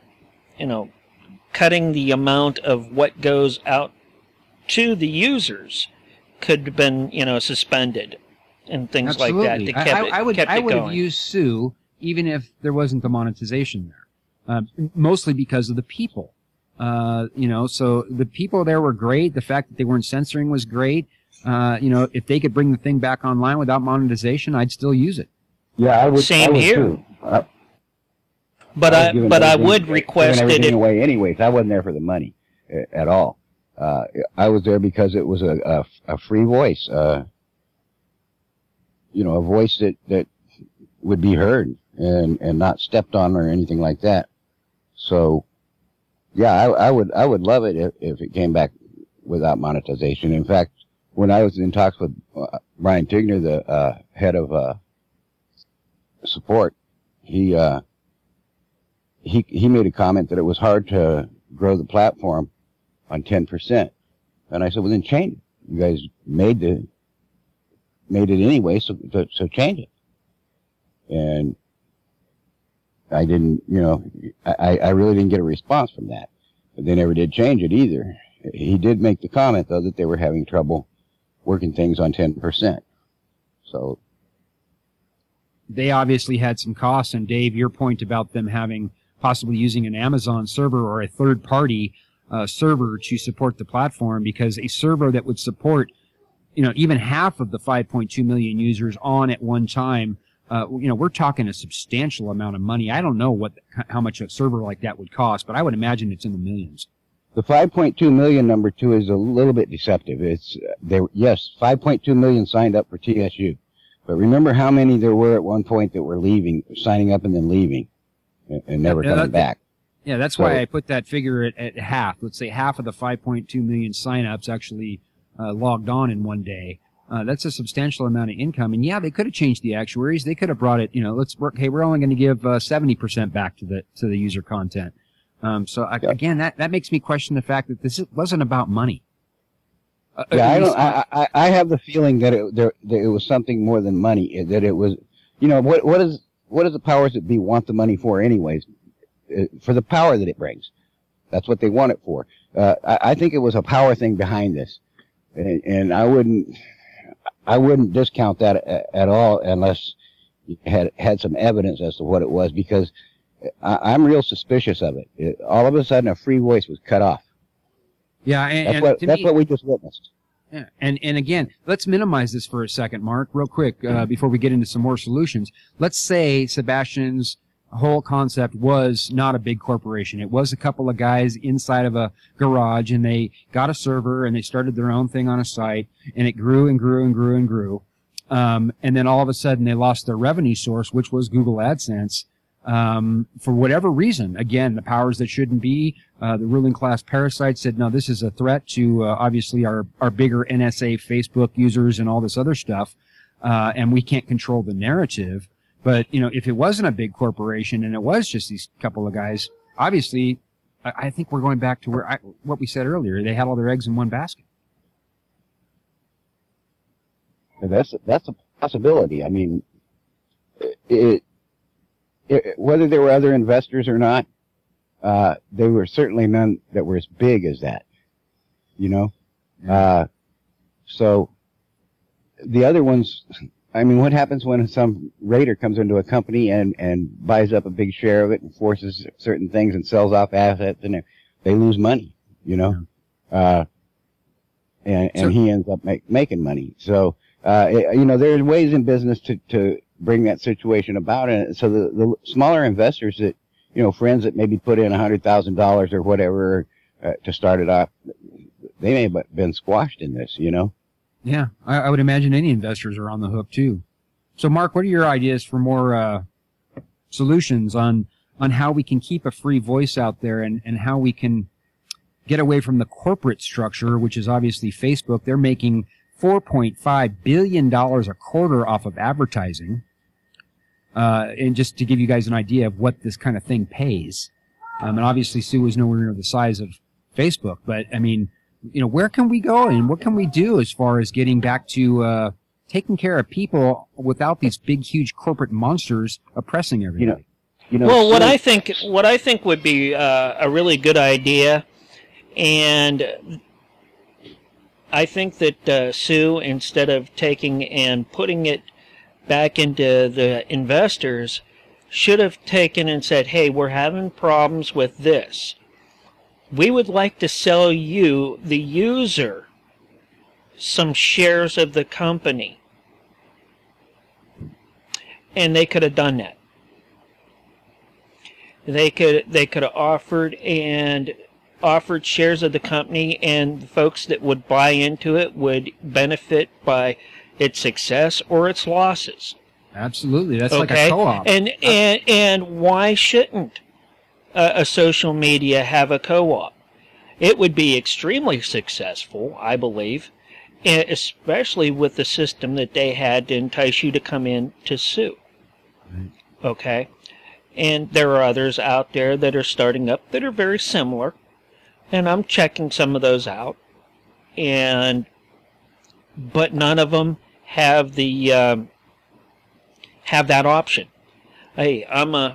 cutting the amount of what goes out to the users could have been suspended and things Absolutely. like that. To kept I would going. have used Sue even if there wasn't the monetization there, mostly because of the people. So the people there were great. The fact that they weren't censoring was great. If they could bring the thing back online without monetization, I'd still use it. Yeah, I would. Same I would here. Too. I would request it. Away anyways. I wasn't there for the money at all. I was there because it was a free voice. A voice that would be heard and not stepped on or anything like that. So, yeah, I would love it if it came back without monetization. In fact, when I was in talks with Brian Tigner, the head of support, he made a comment that it was hard to grow the platform on 10%, and I said, well, then change it. You guys made it anyway, so change it. And I didn't, I really didn't get a response from that. But they never did change it either. He did make the comment, though, that they were having trouble working things on 10%. So they obviously had some costs. And Dave, your point about them having possibly using an Amazon server or a third-party server to support the platform, because a server that would support, even half of the 5.2 million users on at one time, we're talking a substantial amount of money. I don't know how much a server like that would cost, but I would imagine it's in the millions. The 5.2 million number too is a little bit deceptive. Yes, 5.2 million signed up for TSU, but remember how many there were at one point that were leaving, signing up and then leaving, and never coming back. Yeah, that's why I put that figure at half. Let's say half of the 5.2 million signups actually logged on in one day. That's a substantial amount of income. And yeah, they could have changed the actuaries. They could have brought it, we're only going to give 70% back to the user content. Again, that makes me question the fact that this wasn't about money. I have the feeling that it was something more than money. That it was, what does the powers that be want the money for anyways? for the power that it brings. That's what they want it for. I think it was a power thing behind this, and I wouldn't discount that at all unless you had some evidence as to what it was, because I'm real suspicious of it. All of a sudden, a free voice was cut off. Yeah, that's what we just witnessed. Yeah, and again, let's minimize this for a second, Mark, real quick, before we get into some more solutions. Let's say Sebastian's whole concept was not a big corporation. It was a couple of guys inside of a garage, and they got a server, and they started their own thing on a site, and it grew and grew and grew and grew. And then all of a sudden, they lost their revenue source, which was Google AdSense. For whatever reason, again, the powers that shouldn't be, the ruling class parasites said, no, this is a threat to, obviously our bigger NSA Facebook users and all this other stuff. And we can't control the narrative. But, if it wasn't a big corporation and it was just these couple of guys, obviously, I think we're going back to what we said earlier. They had all their eggs in one basket. That's a possibility. I mean, whether there were other investors or not, there were certainly none that were as big as that, so the other ones, I mean, what happens when some raider comes into a company and buys up a big share of it and forces certain things and sells off assets, and they lose money, and he ends up making money. So, there's ways in business to bring that situation about. And so the smaller investors that, friends that maybe put in $100,000 or whatever to start it off, they may have been squashed in this, Yeah, I would imagine any investors are on the hook too. So, Mark, what are your ideas for more solutions on how we can keep a free voice out there, and how we can get away from the corporate structure, which is obviously Facebook? They're making $4.5 billion a quarter off of advertising. And just to give you guys an idea of what this kind of thing pays. And obviously Sue is nowhere near the size of Facebook, but I mean, where can we go and what can we do as far as getting back to, taking care of people without these big, huge corporate monsters oppressing everybody? Well, what I think would be a really good idea, and I think that Sue, instead of taking and putting it back into the investors, should have taken and said, hey, we're having problems with this. We would like to sell you, the user, some shares of the company. And they could have done that. They could have offered shares of the company, and the folks that would buy into it would benefit by its success or its losses. Absolutely, that's like a co-op. And why shouldn't a social media have a co-op? It would be extremely successful, I believe, especially with the system that they had to entice you to come in to sue. Right. Okay, and there are others out there that are starting up that are very similar, and I'm checking some of those out, but none of them have the have that option. Hey, I'm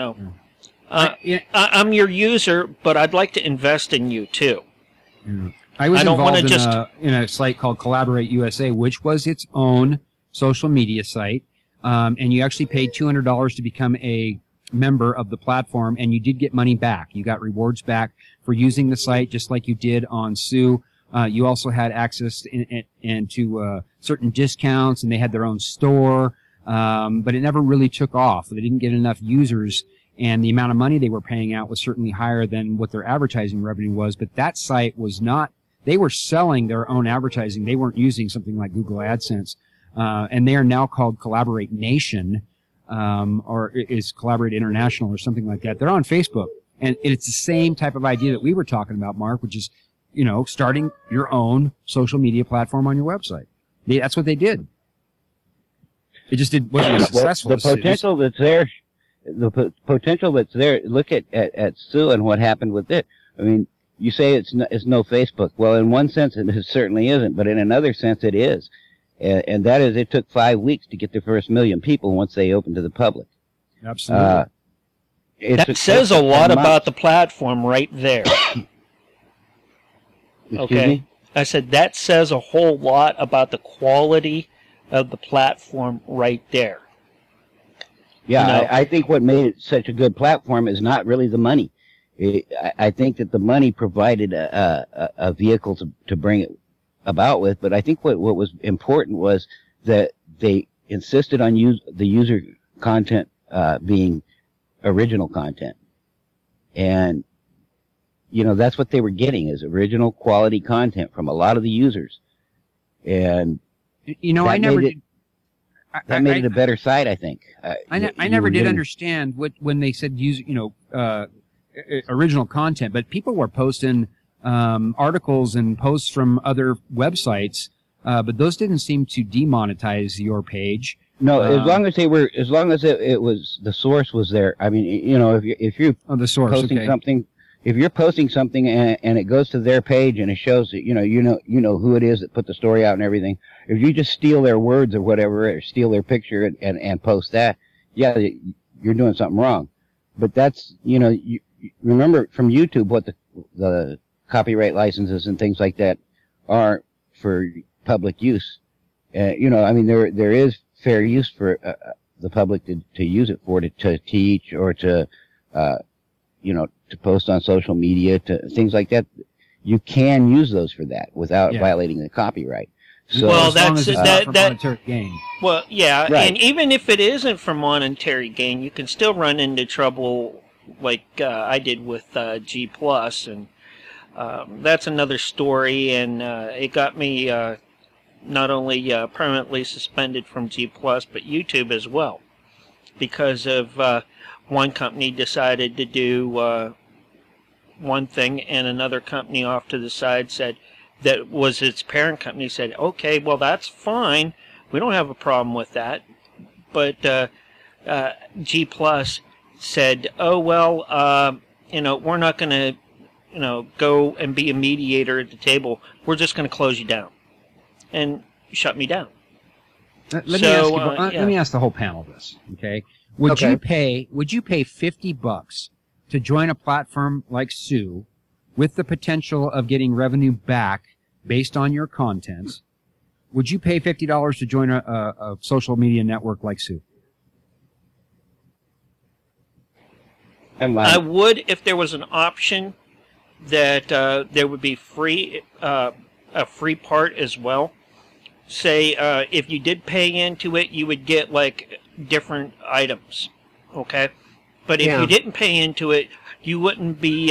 I'm your user, but I'd like to invest in you too. Yeah. I was involved in a site called Collaborate USA, which was its own social media site, and you actually paid $200 to become a member of the platform, and you did get money back. You got rewards back for using the site, just like you did on Sue. You also had access to certain discounts, and they had their own store, but it never really took off. They didn't get enough users, and the amount of money they were paying out was certainly higher than what their advertising revenue was. But that site was not, they were selling their own advertising. They weren't using something like Google AdSense. And they are now called Collaborate Nation, or is Collaborate International or something like that. They're on Facebook. And it's the same type of idea that we were talking about, Mark, which is, starting your own social media platform on your website. That's what they did. It just wasn't as successful. The potential that's there, look at Sue and what happened with it. I mean, you say it's no Facebook. Well, in one sense, it certainly isn't, but in another sense, it is. And that is, it took 5 weeks to get the first 1 million people once they opened to the public. Absolutely. That says a lot about the platform right there. Okay. I said that says a whole lot about the quality of the platform right there. Yeah, You know? I think what made it such a good platform is not really the money. I think that the money provided a vehicle to bring it about with, but I think what was important was that they insisted on the user content being original content. And, you know, that's what they were getting, is original quality content from a lot of the users. And, you know, I never did. That made it a better site, I think. I never did understand when they said use, original content, but people were posting articles and posts from other websites, but those didn't seem to demonetize your page. No, as long as it was, the source was there. I mean, you know, if you're the source, posting something, if you're posting something and it goes to their page and it shows that, you know who it is that put the story out and everything. If you just steal their words or whatever, or steal their picture and post that, yeah, you're doing something wrong. But that's, you know, you remember from YouTube what the copyright licenses and things like that are for public use. You know, I mean, there is fair use for the public to use it for, to teach or to, you know, to post on social media, to things like that. You can use those for that without violating the copyright. So, well, that's for monetary gain. Well, yeah, right. And even if it isn't for monetary gain, you can still run into trouble like I did with G+, and that's another story, and it got me not only permanently suspended from G+, but YouTube as well, because of one company decided to do one thing, and another company off to the side said, that was its parent company, said, okay, well, that's fine. We don't have a problem with that. But G+ said, oh, well, you know, we're not going to, you know, go and be a mediator at the table. We're just going to close you down. And shut me down. Let me ask the whole panel this, okay? Would you pay $50 to join a platform like Sue with the potential of getting revenue back based on your content? Would you pay $50 to join a social media network like Sue? I would, if there was an option that there would be a free part as well. Say, if you did pay into it, you would get like different items, okay? But if you didn't pay into it, you wouldn't be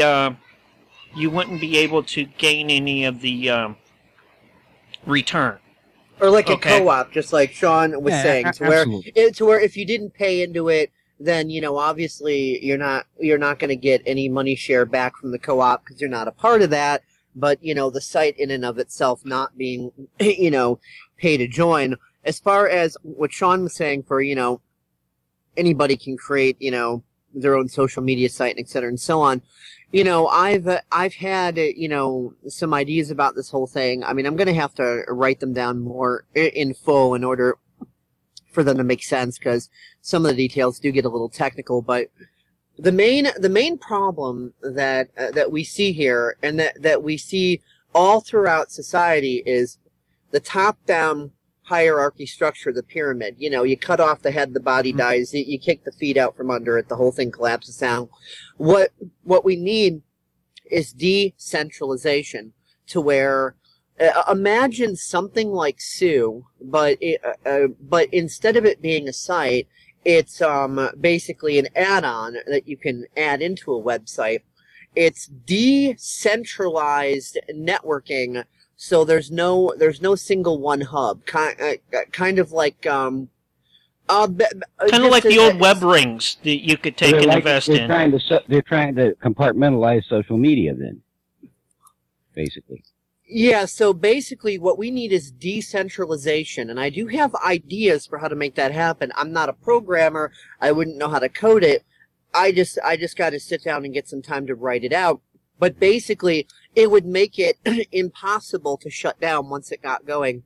able to gain any of the return. Or like a co-op, just like Sean was saying, to where if you didn't pay into it, then, you know, obviously you're not going to get any money share back from the co-op because you're not a part of that. But, you know, the site in and of itself not being, you know, pay to join. As far as what Sean was saying for, you know, anybody can create, you know, their own social media site, et cetera, and so on. You know, I've had, you know, some ideas about this whole thing. I mean, I'm going to have to write them down more in full in order for them to make sense, because some of the details do get a little technical. But the main problem that we see here, and that we see all throughout society, is the top-down hierarchy structure, the pyramid. You know, you cut off the head, the body dies. You kick the feet out from under it, the whole thing collapses down. What we need is decentralization, to where imagine something like Sue, but instead of it being a site, it's basically an add-on that you can add into a website. It's decentralized networking. So there's no single one hub, kind of like kind of like the old web rings that you could take and invest in. They're trying to compartmentalize social media, then, basically. Yeah. So basically, what we need is decentralization, and I do have ideas for how to make that happen. I'm not a programmer; I wouldn't know how to code it. I just got to sit down and get some time to write it out. But basically, it would make it impossible to shut down once it got going,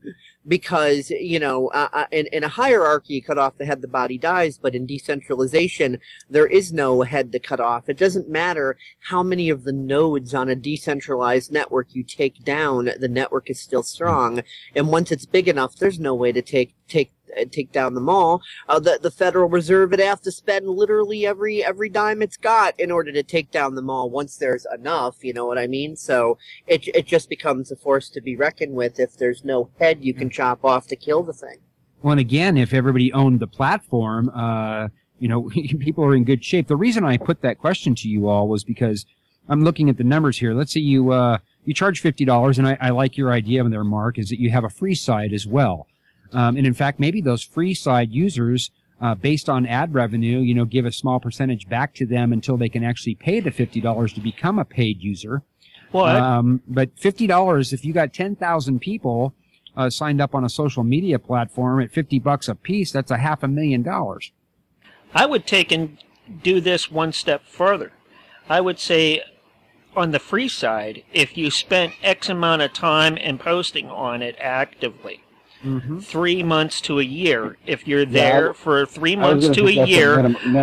because, you know, in a hierarchy, you cut off the head, the body dies, but in decentralization, there is no head to cut off. It doesn't matter how many of the nodes on a decentralized network you take down, the network is still strong. And once it's big enough, there's no way to take down them all. The Federal Reserve would have to spend literally every dime it's got in order to take down them all once there's enough, you know what I mean? So it just becomes a force to be reckoned with if there's no head you can chop off to kill the thing. Well, and again, if everybody owned the platform, you know, people are in good shape. The reason I put that question to you all was because I'm looking at the numbers here. Let's say you charge $50, and I like your idea of there, Mark, is that you have a free side as well. And in fact, maybe those free side users, based on ad revenue, you know, give a small percentage back to them until they can actually pay the $50 to become a paid user. Well, but $50, if you got 10,000 people signed up on a social media platform at $50 a piece, that's $500,000. I would take and do this one step further. I would say on the free side, if you spent X amount of time and posting on it actively, 3 months to a year. If you're there for 3 months to a year,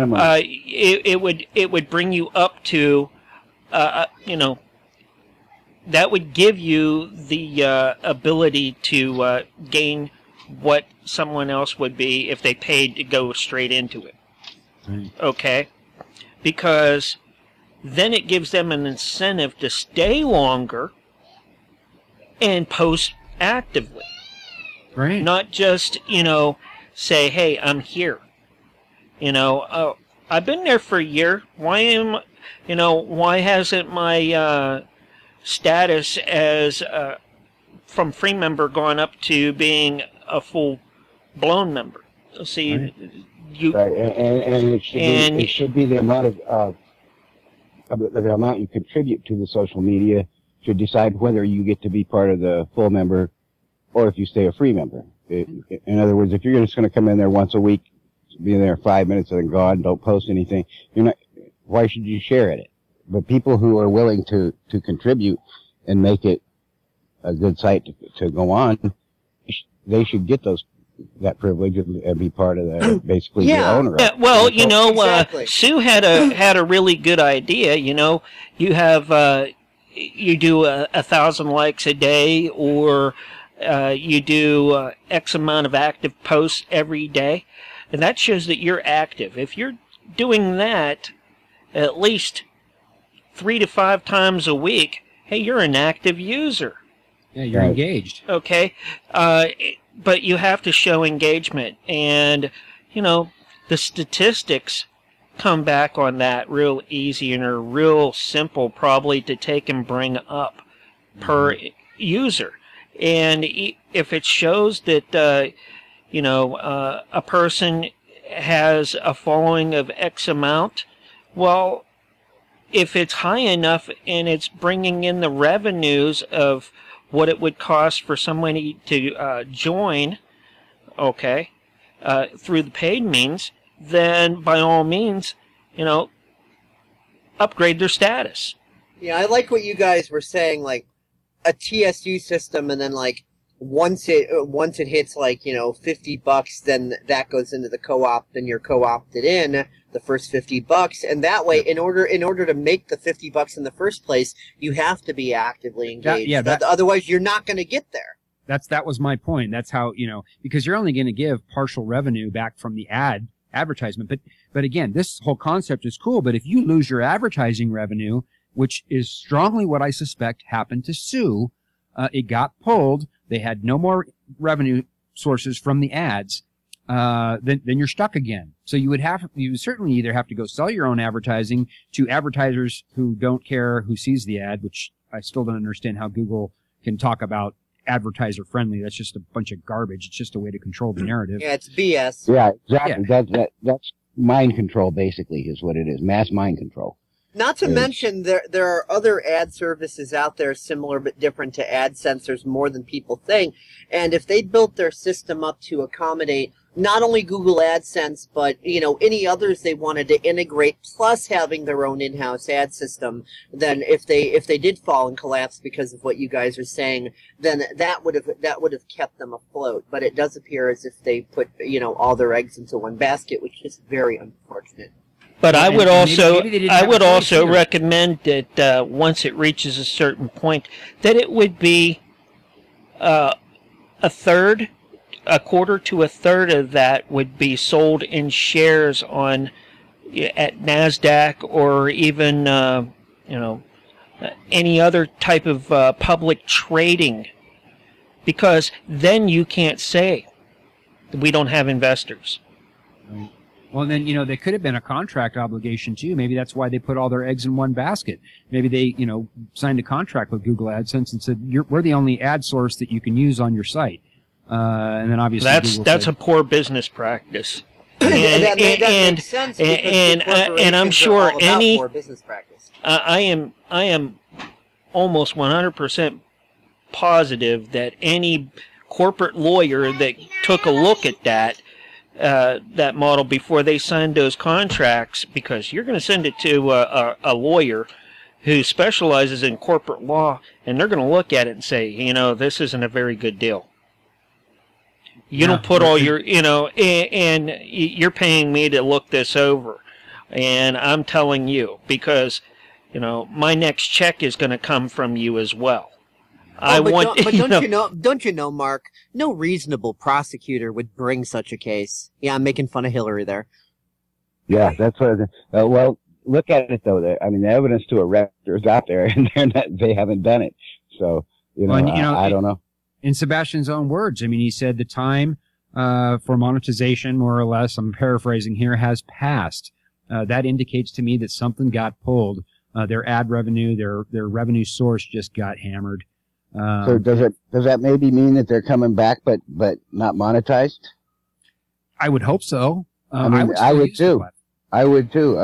it would bring you up to, you know, that would give you the ability to gain what someone else would be if they paid to go straight into it. Okay? Because then it gives them an incentive to stay longer and post actively. Right. Not just, you know, say, hey, I'm here. You know, I've been there for a year. Why hasn't my status as from free member gone up to being a full-blown member? See, right. And it should be the amount of the amount you contribute to the social media should decide whether you get to be part of the full member or if you stay a free member. In other words, if you're just going to come in there once a week, be in there 5 minutes and then go on, don't post anything, why should you share it? But people who are willing to contribute and make it a good site to go on, they should get that privilege and be part of the, basically the owner. Yeah, well, you know, exactly. Sue had a really good idea. You know, you have you do 1,000 likes a day, or you do X amount of active posts every day, and that shows that you're active. If you're doing that at least 3 to 5 times a week, hey, you're an active user. Yeah, you're engaged. Okay, but you have to show engagement, and you know the statistics come back on that real easy and are real simple, probably to take and bring up per user. And if it shows that, you know, a person has a following of X amount, well, if it's high enough and it's bringing in the revenues of what it would cost for somebody to join, okay, through the paid means, then by all means, you know, upgrade their status. Yeah, I like what you guys were saying, like a TSU system, and then like once it hits like, you know, $50, then that goes into the co-op, then you're co-opted in the first $50, and that way, in order to make the $50 in the first place, you have to be actively engaged. Otherwise, you're not going to get there. That was my point. That's how, you know, because you're only going to give partial revenue back from the advertisement. But again, this whole concept is cool. But if you lose your advertising revenue, which is strongly what I suspect happened to Sue, it got pulled. They had no more revenue sources from the ads. Then you're stuck again. So you would certainly either have to go sell your own advertising to advertisers who don't care who sees the ad, which I still don't understand how Google can talk about advertiser friendly. That's just a bunch of garbage. It's just a way to control the narrative. Yeah, it's BS. Yeah, exactly. Yeah. That's mind control, basically, is what it is. Mass mind control. Not to mention, there are other ad services out there similar but different to AdSense. There's more than people think. And if they built their system up to accommodate not only Google AdSense, but, you know, any others they wanted to integrate, plus having their own in-house ad system, then if they did fall and collapse because of what you guys are saying, then that would have kept them afloat. But it does appear as if they put, you know, all their eggs into one basket, which is very unfortunate. But I would also either. recommend that once it reaches a certain point, that it would be a quarter to a third of that would be sold in shares on at NASDAQ or even you know, any other type of public trading, because then you can't say we don't have investors. Right. Well, then, you know, there could have been a contract obligation, too. Maybe that's why they put all their eggs in one basket. Maybe they, you know, signed a contract with Google AdSense and said, we're the only ad source that you can use on your site. And then obviously that's a poor business practice. That makes sense, and I'm sure any poor business practice. I am almost 100% positive that any corporate lawyer that took a look at that model before they signed those contracts, because you're going to send it to a lawyer who specializes in corporate law, and they're going to look at it and say, you know, this isn't a very good deal. You don't put all your, you know, and you're paying me to look this over, and I'm telling you, because, you know, my next check is going to come from you as well. Don't you know, Mark? No reasonable prosecutor would bring such a case. Yeah, I'm making fun of Hillary there. Yeah, that's what. Well, look at it though. I mean, the evidence to arrest is out there, and they haven't done it. So you know, I don't know. In Sebastian's own words, I mean, he said the time for monetization, more or less, I'm paraphrasing here, has passed. That indicates to me that something got pulled. Their ad revenue, their revenue source just got hammered. So does that maybe mean that they're coming back, but not monetized? I would hope so. I mean, I would too. I would too.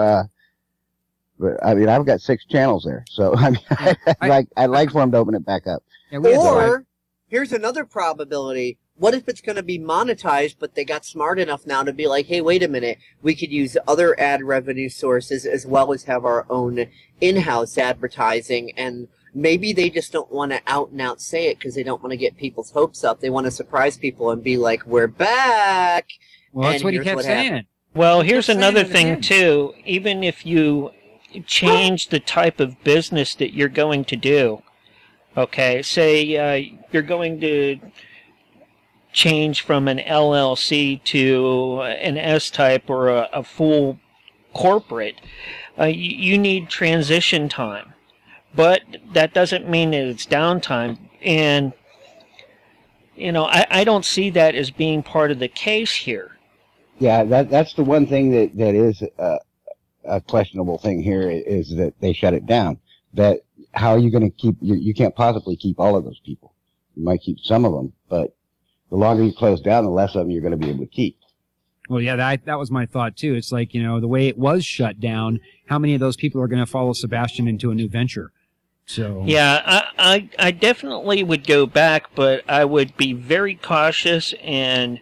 But I mean, I've got 6 channels there, so I mean, I'd like for them to open it back up. Yeah, or here's another probability. What if it's going to be monetized, but they got smart enough now to be like, hey, wait a minute, we could use other ad revenue sources as well as have our own in-house advertising, and maybe they just don't want to out and out say it because they don't want to get people's hopes up. They want to surprise people and be like, we're back. Well, that's what he kept saying. Well, here's another thing, too. Even if you change the type of business that you're going to do, okay, say you're going to change from an LLC to an S-type or a full corporate, you need transition time. But that doesn't mean that it's downtime. And, you know, I don't see that as being part of the case here. Yeah, that's the one thing that is a questionable thing here, is that they shut it down. That how are you going to keep, you can't possibly keep all of those people. You might keep some of them, but the longer you close down, the less of them you're going to be able to keep. Well, yeah, that was my thought too. It's like, you know, the way it was shut down, how many of those people are going to follow Sebastian into a new venture? So yeah, I definitely would go back, but I would be very cautious, and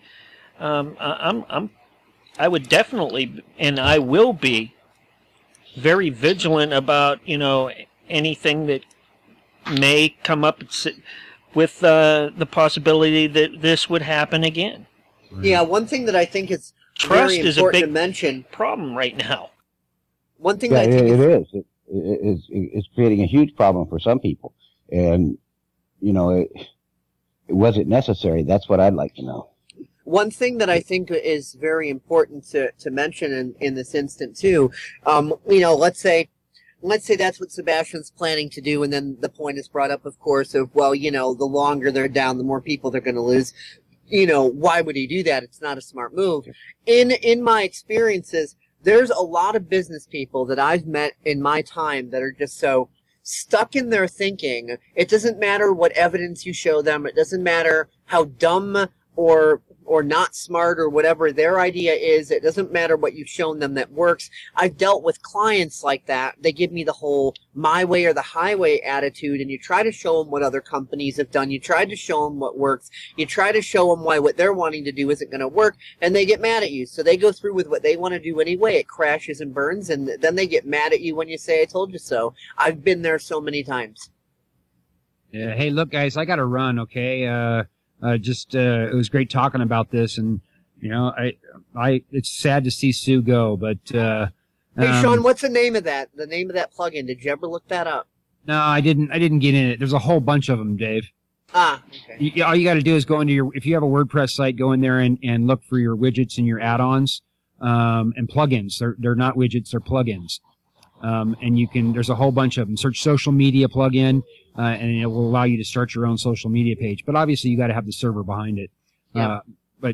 I would definitely, and I will be very vigilant about, you know, anything that may come up with the possibility that this would happen again. Yeah, one thing that I think is trust very is a important big to mention. Problem right now. One thing that I think it's creating a huge problem for some people, and you know, was it necessary? That's what I'd like to know. One thing that I think is very important to mention in this instant too, you know, let's say that's what Sebastian's planning to do, and then the point is brought up, of course, of, well, you know, the longer they're down, the more people they're going to lose. You know, why would he do that? It's not a smart move. In my experiences, there's a lot of business people that I've met in my time that are just so stuck in their thinking. It doesn't matter what evidence you show them. It doesn't matter how dumb or or not smart or whatever their idea is. It doesn't matter what you've shown them that works. I've dealt with clients like that. They give me the whole my way or the highway attitude, and you try to show them what other companies have done. You try to show them what works. You try to show them why what they're wanting to do isn't going to work, and they get mad at you. So they go through with what they want to do anyway. It crashes and burns, and then they get mad at you when you say, I told you so. I've been there so many times. Yeah. Hey, look, guys, I got to run. Okay. It was great talking about this, and it's sad to see Sue go, but hey, Sean, what's the name of that? The name of that plugin? Did you ever look that up? No, I didn't get in it. There's a whole bunch of them, Dave. Ah, okay. All you got to do is go into if you have a WordPress site, go in there and look for your widgets and your add-ons, and plugins. They're not widgets, they're plugins. And there's a whole bunch of them. Search social media plugin, and it will allow you to start your own social media page. But obviously you got to have the server behind it. Yeah. But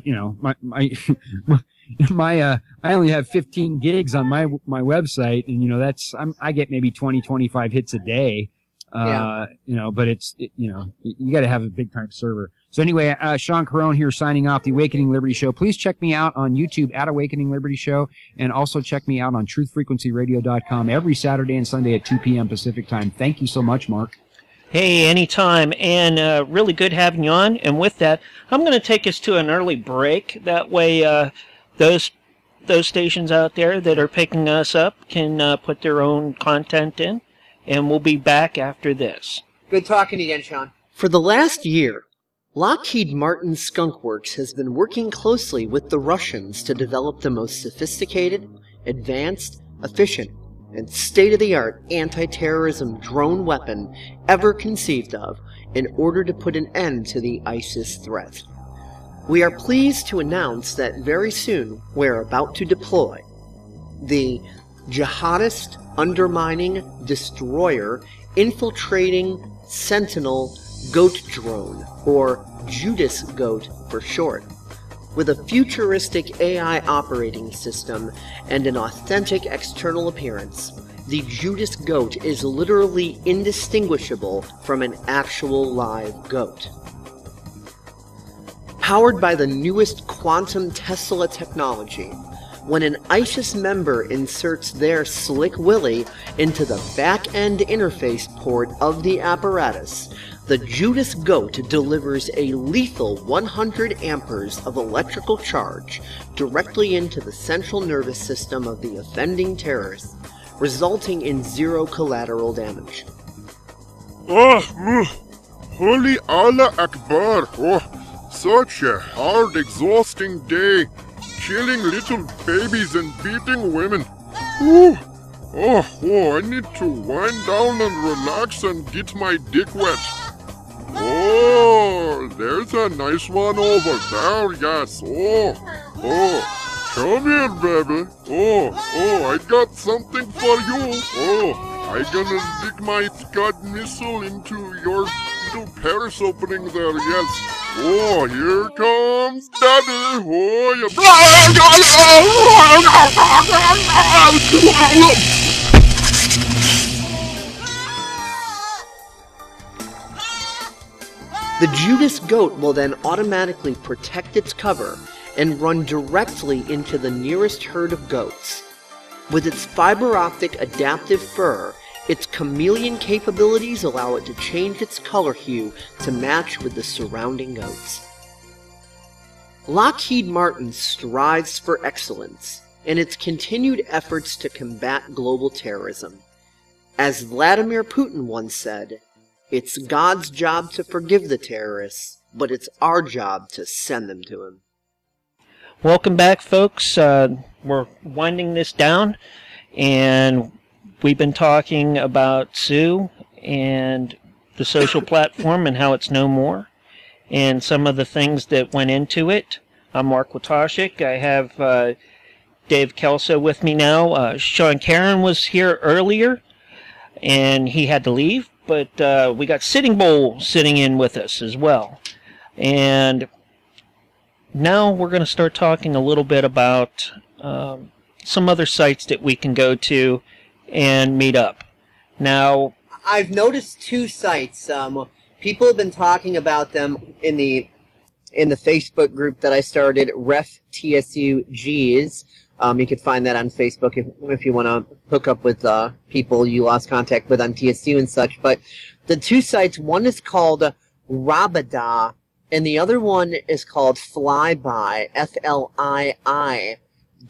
I only have 15 gigs on my website, and I get maybe 20, 25 hits a day. But you got to have a big time server. So anyway, Sean Caron here signing off the Awakening Liberty Show. Please check me out on YouTube at Awakening Liberty Show, and also check me out on truthfrequencyradio.com every Saturday and Sunday at 2 p.m. Pacific time. Thank you so much, Mark. Hey, anytime, and really good having you on. And with that, I'm going to take us to an early break. That way, those stations out there that are picking us up can put their own content in, and we'll be back after this. Good talking again, Sean. For the last year, Lockheed Martin Skunk Works has been working closely with the Russians to develop the most sophisticated, advanced, efficient, and state-of-the-art anti-terrorism drone weapon ever conceived of in order to put an end to the ISIS threat. We are pleased to announce that very soon we're about to deploy the Jihadist Undermining Destroyer Infiltrating Sentinel Goat Drone, or Judas Goat for short. With a futuristic AI operating system and an authentic external appearance, the Judas Goat is literally indistinguishable from an actual live goat. Powered by the newest quantum Tesla technology, when an ISIS member inserts their slick willy into the back-end interface port of the apparatus, the Judas Goat delivers a lethal 100 amperes of electrical charge directly into the central nervous system of the offending terrorist, resulting in zero collateral damage. Holy Allah Akbar! Oh, such a hard, exhausting day. Killing little babies and beating women. I need to wind down and relax and get my dick wet. Oh, there's a nice one over there, yes. Come here, baby. I got something for you. I gonna stick my Scud missile into your little Paris opening there, yes. Here comes Daddy. The Judas Goat will then automatically protect its cover and run directly into the nearest herd of goats. With its fiber optic adaptive fur, its chameleon capabilities allow it to change its color hue to match with the surrounding goats. Lockheed Martin strives for excellence in its continued efforts to combat global terrorism. As Vladimir Putin once said, "It's God's job to forgive the terrorists, but it's our job to send them to him." Welcome back, folks. We're winding this down, and we've been talking about Sue and the social platform and how it's no more, and some of the things that went into it. I'm Mark Wojtaszek. I have Dave Kelso with me now. Sean Caron was here earlier, and he had to leave, but we got Sitting Bull sitting in with us as well. And now we're going to start talking a little bit about some other sites that we can go to and meet up. Now, I've noticed two sites. People have been talking about them in the in the Facebook group that I started, Ref TSU Gs. You can find that on Facebook if you want to hook up with people you lost contact with on TSU and such. But the two sites, one is called Rabada, and the other one is called Flyby, FLII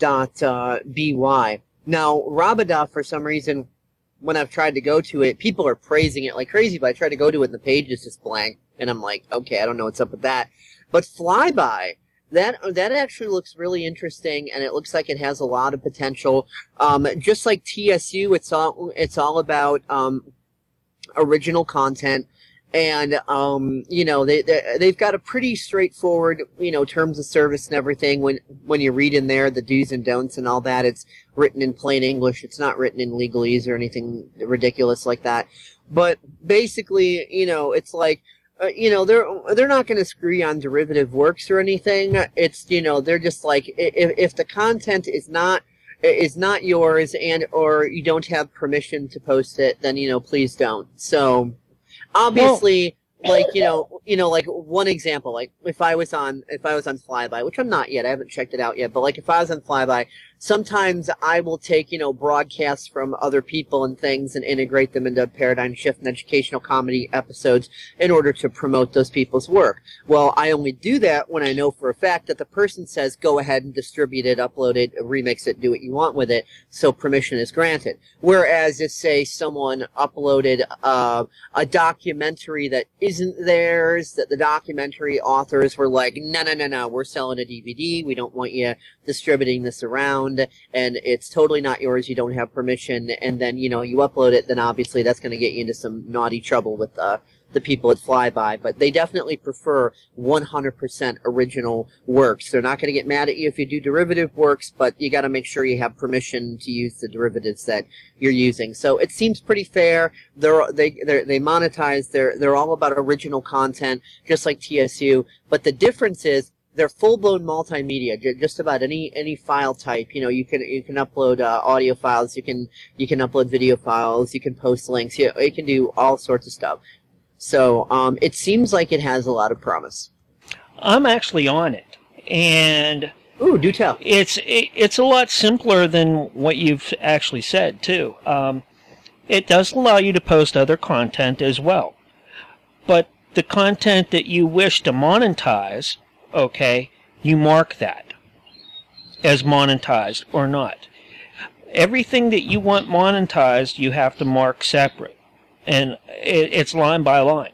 .by. Now, Rabada, for some reason, when I've tried to go to it, people are praising it like crazy, but I try to go to it and the page is just blank, and I'm like, okay, I don't know what's up with that. But Flyby, that actually looks really interesting, and it looks like it has a lot of potential. Just like TSU, it's all about original content, and you know, they've got a pretty straightforward, you know, terms of service and everything. When you read in there the do's and don'ts and all that, it's written in plain English. It's not written in legalese or anything ridiculous like that. But basically, you know, it's like, you know, they're not going to screw you on derivative works or anything. It's, you know, they're just like, if the content is not yours and or you don't have permission to post it, then, you know, please don't. So obviously, like, you know, like one example, like if I was on Flyby, which I'm not yet, I haven't checked it out yet, but like if I was on Flyby, sometimes I will take, you know, broadcasts from other people and things and integrate them into Paradigm Shift and educational comedy episodes in order to promote those people's work. Well, I only do that when I know for a fact that the person says, go ahead and distribute it, upload it, remix it, do what you want with it, so permission is granted. Whereas if, say, someone uploaded a documentary that isn't theirs, that the documentary authors were like, no, we're selling a DVD, we don't want you distributing this around, and it's totally not yours, you don't have permission, and then, you know, you upload it, then obviously that's going to get you into some naughty trouble with the people at Flyby. But they definitely prefer 100% original works. They're not going to get mad at you if you do derivative works, but you got to make sure you have permission to use the derivatives that you're using. So it seems pretty fair. They monetize. They're all about original content, just like TSU. But the difference is, they're full-blown multimedia. Just about any file type. You know, you can upload audio files. You can upload video files. You can post links. You can do all sorts of stuff. So it seems like it has a lot of promise. I'm actually on it, and ooh, do tell. It's a lot simpler than what you've actually said too. It does allow you to post other content as well, but the content that you wish to monetize, okay, you mark that as monetized or not. Everything that you want monetized, you have to mark separate, and it's line by line.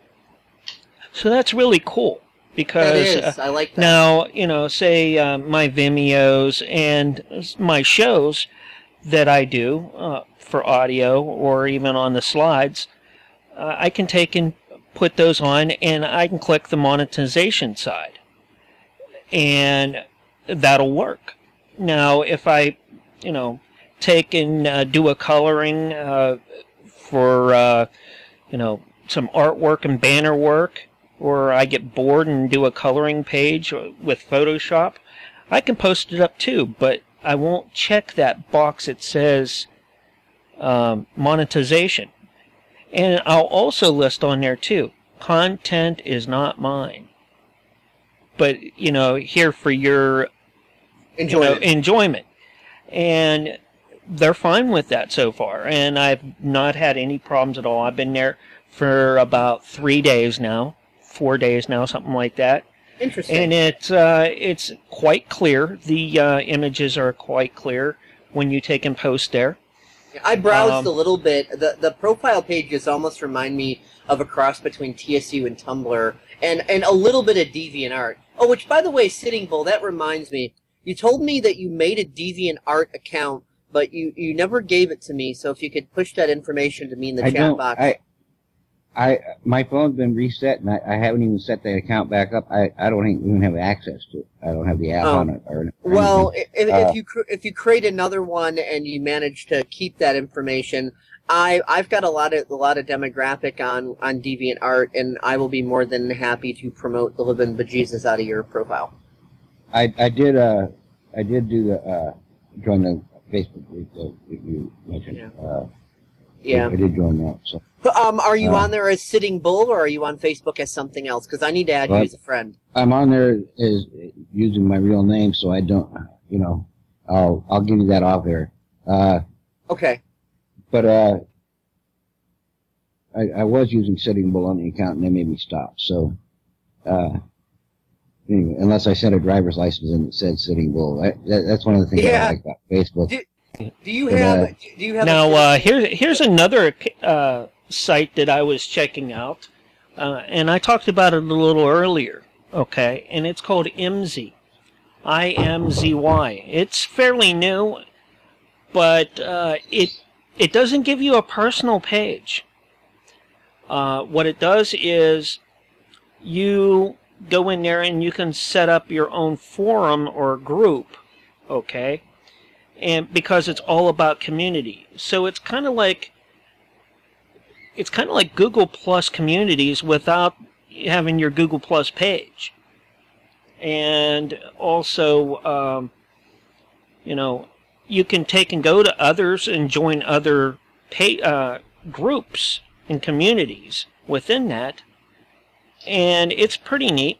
So that's really cool, because that is. I like that. Now, you know, say my Vimeos and my shows that I do for audio or even on the slides, I can take and put those on, and I can click the monetization side, and that'll work. Now, if I, you know, take and do a coloring for, you know, some artwork and banner work, or I get bored and do a coloring page with Photoshop, I can post it up too, but I won't check that box that says monetization. And I'll also list on there too, content is not mine, but, you know, here for your enjoyment. And they're fine with that so far, and I've not had any problems at all. I've been there for about 3 days now, 4 days now, something like that. Interesting. And it's quite clear. The images are quite clear when you take and post there. I browsed a little bit. The profile pages almost remind me of a cross between TSU and Tumblr, and a little bit of DeviantArt. Oh, which, by the way, Sitting Bull, that reminds me. You told me that you made a DeviantArt account, but you never gave it to me. So if you could push that information to me in the chat box. My phone's been reset, and I haven't even set the account back up. I don't even have access to it. I don't have the app on it. Well, if you create another one and you manage to keep that information, I've got a lot of demographic on DeviantArt, and I will be more than happy to promote the living bejesus out of your profile. I did do the join the Facebook group that you mentioned. Yeah. Yeah. I did join that. So. Are you on there as Sitting Bull, or are you on Facebook as something else? Because I need to add you as a friend. I'm on there as using my real name, so I don't, you know, I'll give you that off there. Okay. But I was using Sitting Bull on the account, and they made me stop. So anyway, unless I sent a driver's license and it said Sitting Bull, that's one of the things I like about Facebook. Do you have now? Here's another site that I was checking out, and I talked about it a little earlier. Okay, and it's called IMZY, IMZY. It's fairly new, but it doesn't give you a personal page. What it does is you go in there and you can set up your own forum or group. Okay. And because it's all about community, so it's kind of like Google Plus communities without having your Google Plus page. And also, you know, you can take and go to others and join other groups and communities within that, and it's pretty neat.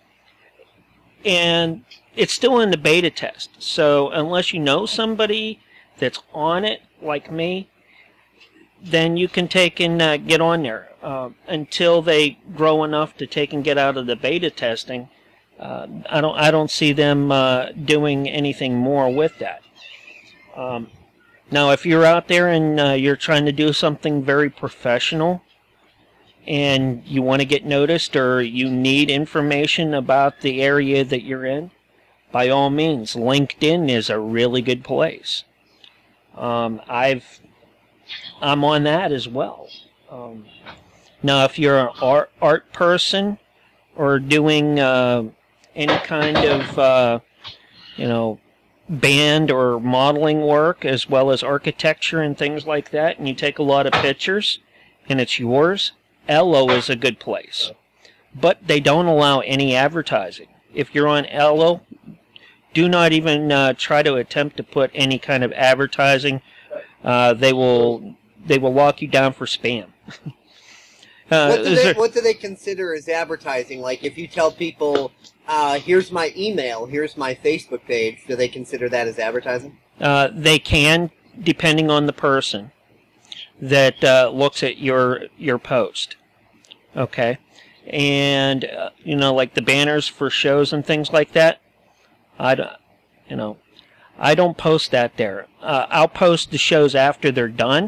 And it's still in the beta test, so unless you know somebody that's on it, like me, then you can take and get on there. Until they grow enough to take and get out of the beta testing, I don't see them doing anything more with that. Now, if you're out there and you're trying to do something very professional, and you want to get noticed, or you need information about the area that you're in, by all means, LinkedIn is a really good place. I'm on that as well. Now, if you're an art person or doing any kind of you know, band or modeling work, as well as architecture and things like that, and you take a lot of pictures and it's yours, Ello is a good place. But they don't allow any advertising. If you're on Ello, do not even try to attempt to put any kind of advertising. They will lock you down for spam. What do they consider as advertising? Like, if you tell people, here's my email, here's my Facebook page, do they consider that as advertising? They can, depending on the person that looks at your post. Okay, and you know, like the banners for shows and things like that. I don't post that there. I'll post the shows after they're done,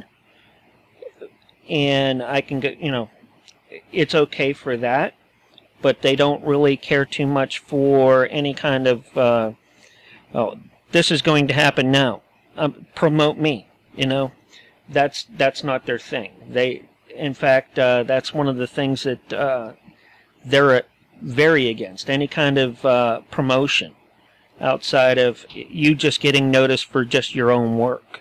and I can get, you know, it's okay for that, but they don't really care too much for any kind of, oh, this is going to happen now. Promote me, you know. That's not their thing. In fact, that's one of the things that they're very against, any kind of promotion outside of you just getting noticed for just your own work.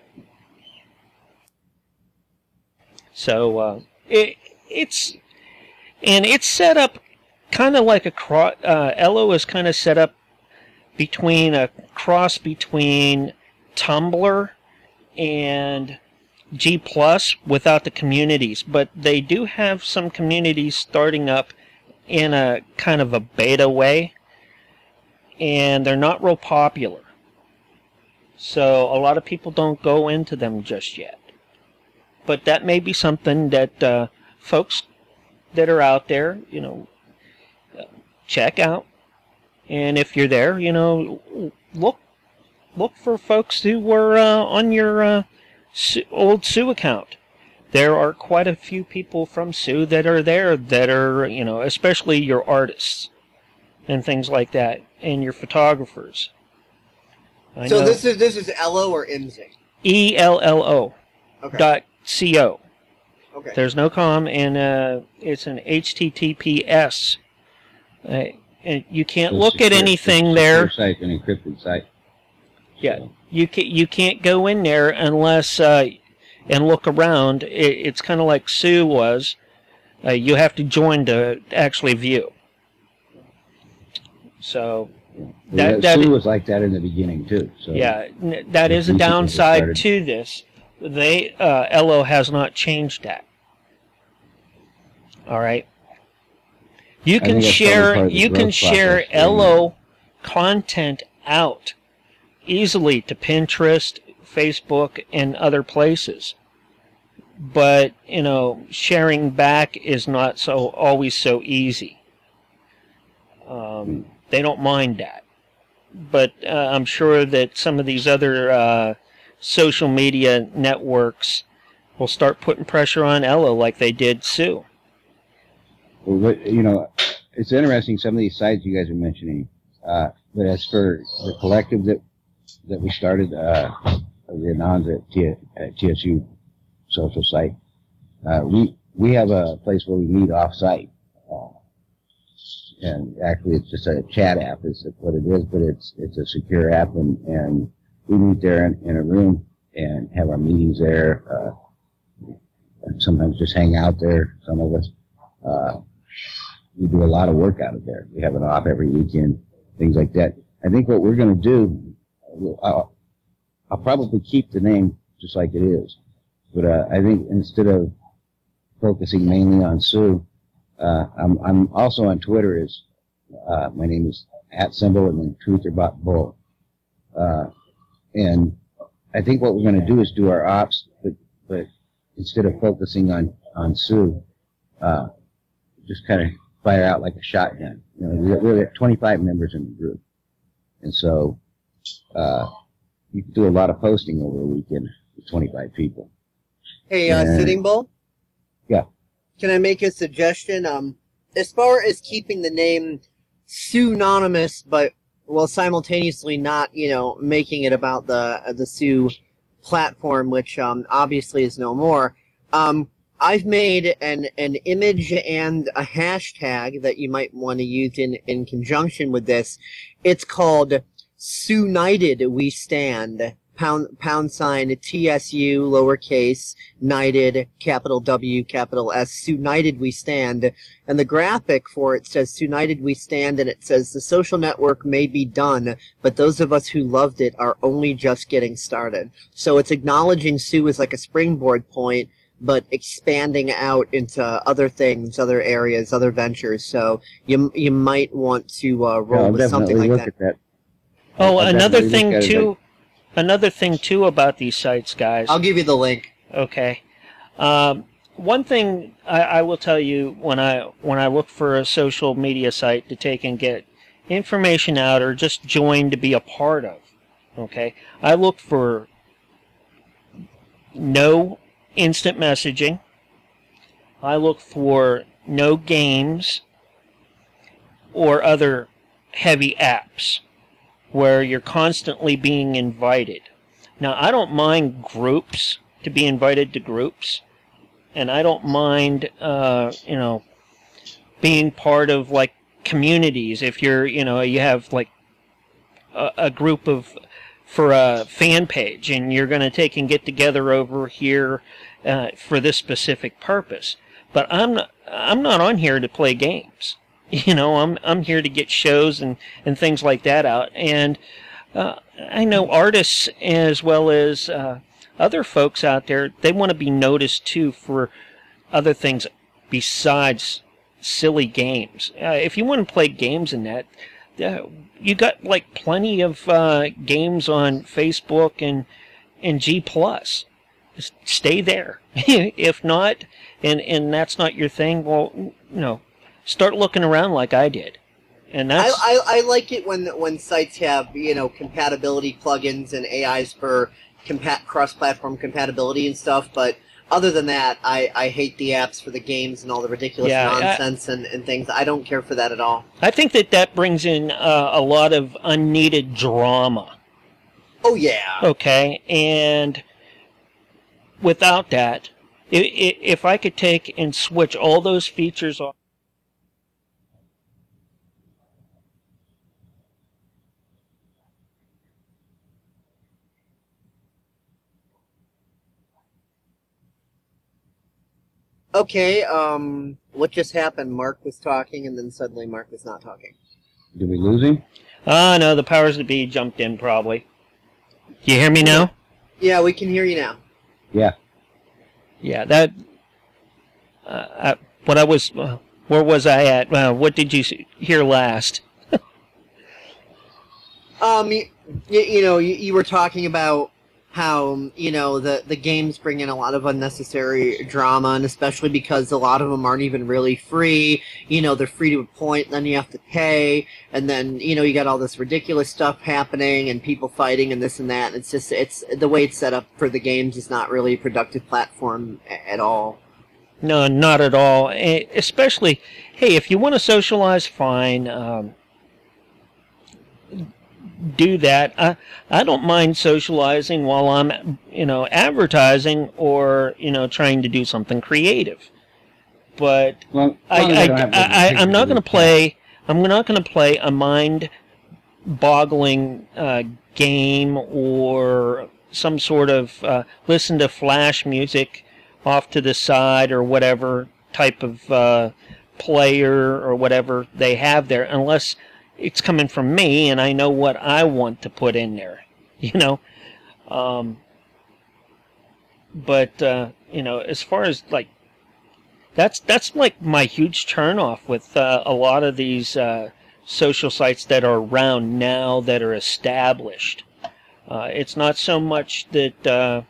So it's set up kind of like Ello is kind of set up between a cross between Tumblr and G+ without the communities, but they do have some communities starting up in a kind of a beta way, and they're not real popular. So a lot of people don't go into them just yet. But that may be something that folks that are out there, you know, check out. And if you're there, you know, look for folks who were on your old Sue account. There are quite a few people from Sue that are there that are, you know, especially your artists and things like that, and your photographers. So this is Ello or IMZY? ELLO. Okay. .co. Okay. There's no com, and it's an HTTPS. And you can't look at anything there. Site, an encrypted site. Yeah, you can't go in there unless and look around. It's kind of like Sue was. You have to join to actually view. So that Sue was like that in the beginning too. So yeah, that is a downside to this. LO has not changed that. All right. You can share LO content out easily to Pinterest, Facebook, and other places. But, you know, sharing back is not always so easy. They don't mind that. But I'm sure that some of these other social media networks will start putting pressure on LO like they did Sue. Well, you know, it's interesting, some of these sites you guys are mentioning. But as for the collective that we started, the Anons at TSU Social site, we have a place where we meet off-site. And actually, it's just a chat app is what it is, but it's a secure app, and we meet there in a room and have our meetings there. Sometimes just hang out there, some of us. We do a lot of work out of there. We have it off every weekend, things like that. I think what we're going to do, I'll probably keep the name just like it is. But I think instead of focusing mainly on Sue, I'm also on Twitter. My name is @symbol and then @TruthOrBull. And I think what we're going to do is do our ops, but instead of focusing on Sue, just kind of fire out like a shotgun. You know, we have 25 members in the group, and so you can do a lot of posting over a weekend with 25 people. Hey, Sitting Bull? Yeah. Can I make a suggestion? As far as keeping the name Sue-nonymous, but while simultaneously not, you know, making it about the Sue platform, which obviously is no more. I've made an image and a hashtag that you might want to use in conjunction with this. It's called Sue-nited We Stand. Pound sign TSU lowercase Nited capital W capital S Sue-nited We Stand, and the graphic for it says Sue-nited We Stand, and it says the social network may be done, but those of us who loved it are only just getting started. So it's acknowledging Sue as like a springboard point, but expanding out into other things, other areas, other ventures. So you might want to roll with something like that. Oh, another thing too. Another thing, too, about these sites, guys. I'll give you the link. Okay. One thing I will tell you when I look for a social media site to take and get information out or just join to be a part of, okay, I look for no instant messaging. I look for no games or other heavy apps where you're constantly being invited. Now, I don't mind groups, to be invited to groups, and I don't mind, you know, being part of, like, communities. If you're, you know, you have, like, a group for a fan page, and you're going to take and get together over here for this specific purpose. But I'm not on here to play games. You know, I'm here to get shows and things like that out. And I know artists as well as other folks out there, they want to be noticed too for other things besides silly games. If you want to play games in that, you got like plenty of games on Facebook and G+. Just stay there. If not, and that's not your thing, well, you know, start looking around like I did. And that's I like it when sites have, you know, compatibility plugins and AIs for cross-platform compatibility and stuff, but other than that, I hate the apps for the games and all the ridiculous nonsense and things. I don't care for that at all. I think that brings in a lot of unneeded drama. Oh, yeah. Okay, and without that, if I could take and switch all those features off, okay, what just happened? Mark was talking, and then suddenly Mark was not talking. Did we lose him? No, the powers that be jumped in, probably. You hear me now? Yeah, we can hear you now. Yeah. Yeah, that. What I was, where was I at? What did you hear last? You were talking about how, the games bring in a lot of unnecessary drama, and especially because a lot of them aren't even really free. They're free to a point, then you have to pay, and then, you got all this ridiculous stuff happening, and people fighting, and this and that, and it's the way it's set up for the games is not really a productive platform at all. No, not at all. Especially, hey, if you want to socialize, fine. Do that. I don't mind socializing while I'm, advertising or, trying to do something creative. But I'm not going to play. I'm not going to play a mind-boggling game or some sort of listen to flash music off to the side or whatever type of player or whatever they have there, unless it's coming from me and I know what I want to put in there, But as far as like, that's like my huge turnoff with a lot of these social sites that are around now that are established. It's not so much that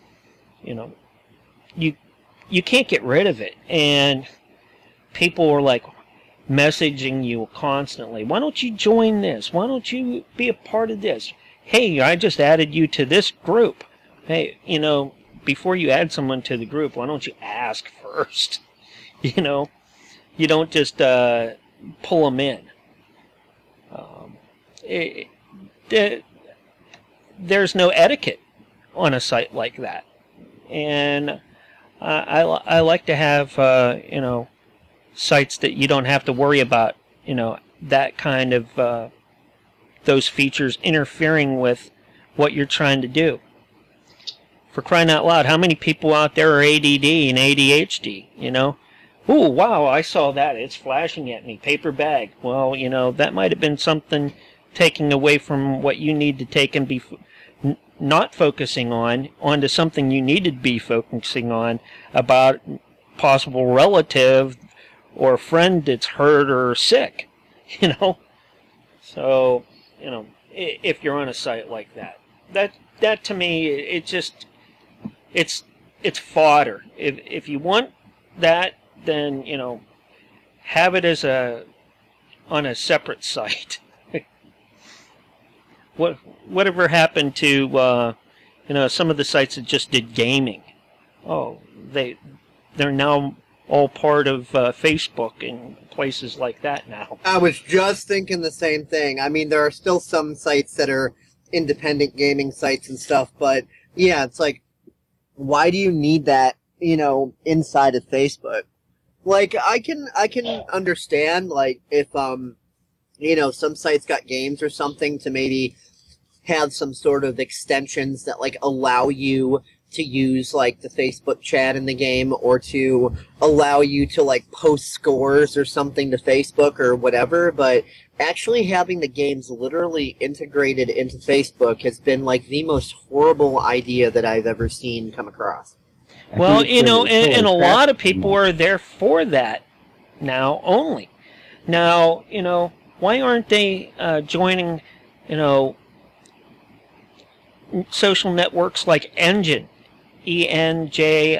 you can't get rid of it, and people are like messaging you constantly. Why don't you join this? Why don't you be a part of this? Hey, I just added you to this group. Hey, before you add someone to the group, why don't you ask first? You don't just pull them in. There's no etiquette on a site like that, and I like to have sites that you don't have to worry about that kind of those features interfering with what you're trying to do. For crying out loud, how many people out there are ADD and ADHD? Ooh, wow, I saw that. It's flashing at me. Paper bag. Well, that might have been something taking away from what you need to take and be not focusing on onto something you needed to be focusing on about possible relative or a friend that's hurt or sick, So, if you're on a site like that to me, it's fodder. If you want that, then, have it as on a separate site. Whatever happened to, some of the sites that just did gaming? Oh, they're now all part of Facebook and places like that now. I was just thinking the same thing. I mean, there are still some sites that are independent gaming sites and stuff, but yeah, it's like, why do you need that, inside of Facebook? Like, I can understand, like, if, some sites got games or something to maybe have some sort of extensions that, like, allow you to use, like, the Facebook chat in the game, or to allow you to, like, post scores or something to Facebook or whatever, but actually having the games literally integrated into Facebook has been, like, the most horrible idea that I've ever seen come across. Well, and a lot of people are there for that now only. Now, why aren't they joining, social networks like Engine? ENJIIN.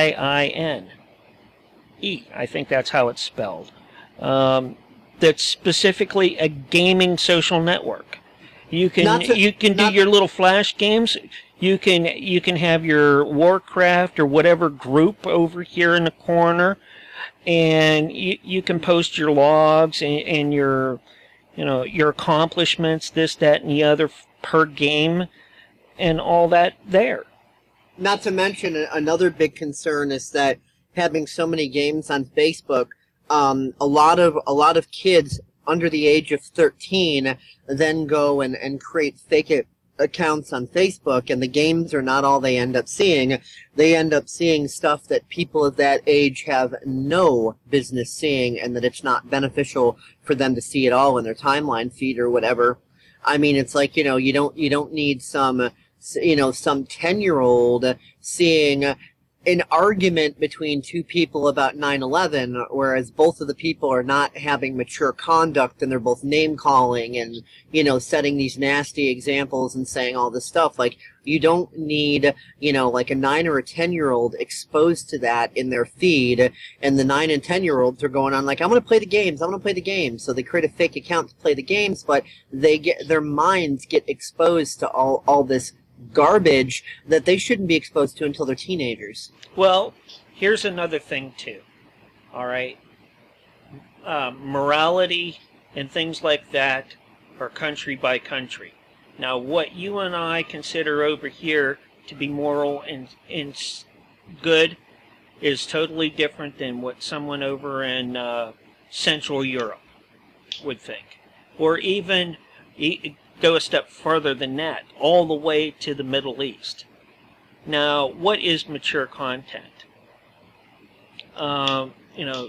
I think that's how it's spelled. That's specifically a gaming social network. You can do your little flash games. You can have your Warcraft or whatever group over here in the corner, and you can post your logs and your your accomplishments, this, that, and the other per game, and all that there. Not to mention, another big concern is that having so many games on Facebook, a lot of kids under the age of 13 then go and create fake accounts on Facebook, and the games are not all they end up seeing. They end up seeing stuff that people of that age have no business seeing, and that it's not beneficial for them to see at all in their timeline feed or whatever. I mean, it's like, you don't need some you know, some 10-year-old seeing an argument between two people about 9/11, whereas both of the people are not having mature conduct, and they're both name-calling and, you know, setting these nasty examples and saying all this stuff. Like, you don't need, you know, like a 9 or a 10-year-old exposed to that in their feed, and the 9 and 10-year-olds are going on like, I'm going to play the games, I'm going to play the games. So they create a fake account to play the games, but their minds get exposed to all this garbage that they shouldn't be exposed to until they're teenagers. Well, here's another thing too. All right, morality and things like that are country by country. Now, what you and I consider over here to be moral and good is totally different than what someone over in Central Europe would think, or even go a step further than that, all the way to the Middle East. Now, what is mature content? You know,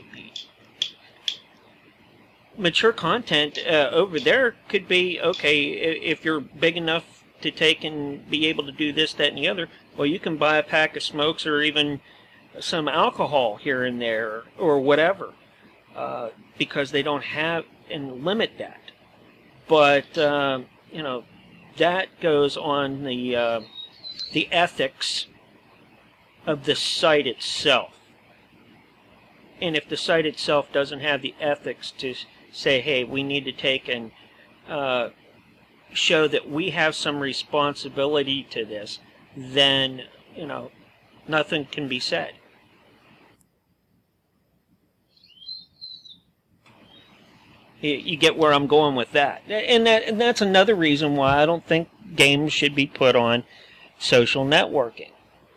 mature content over there could be, okay, if you're big enough to take and be able to do this, that, and the other, well, you can buy a pack of smokes or even some alcohol here and there or whatever, because they don't have and limit that. But you know, that goes on the ethics of the site itself. And if the site itself doesn't have the ethics to say, hey, we need to take and show that we have some responsibility to this, then, you know, nothing can be said. You get where I'm going with that. And that's another reason why I don't think games should be put on social networking,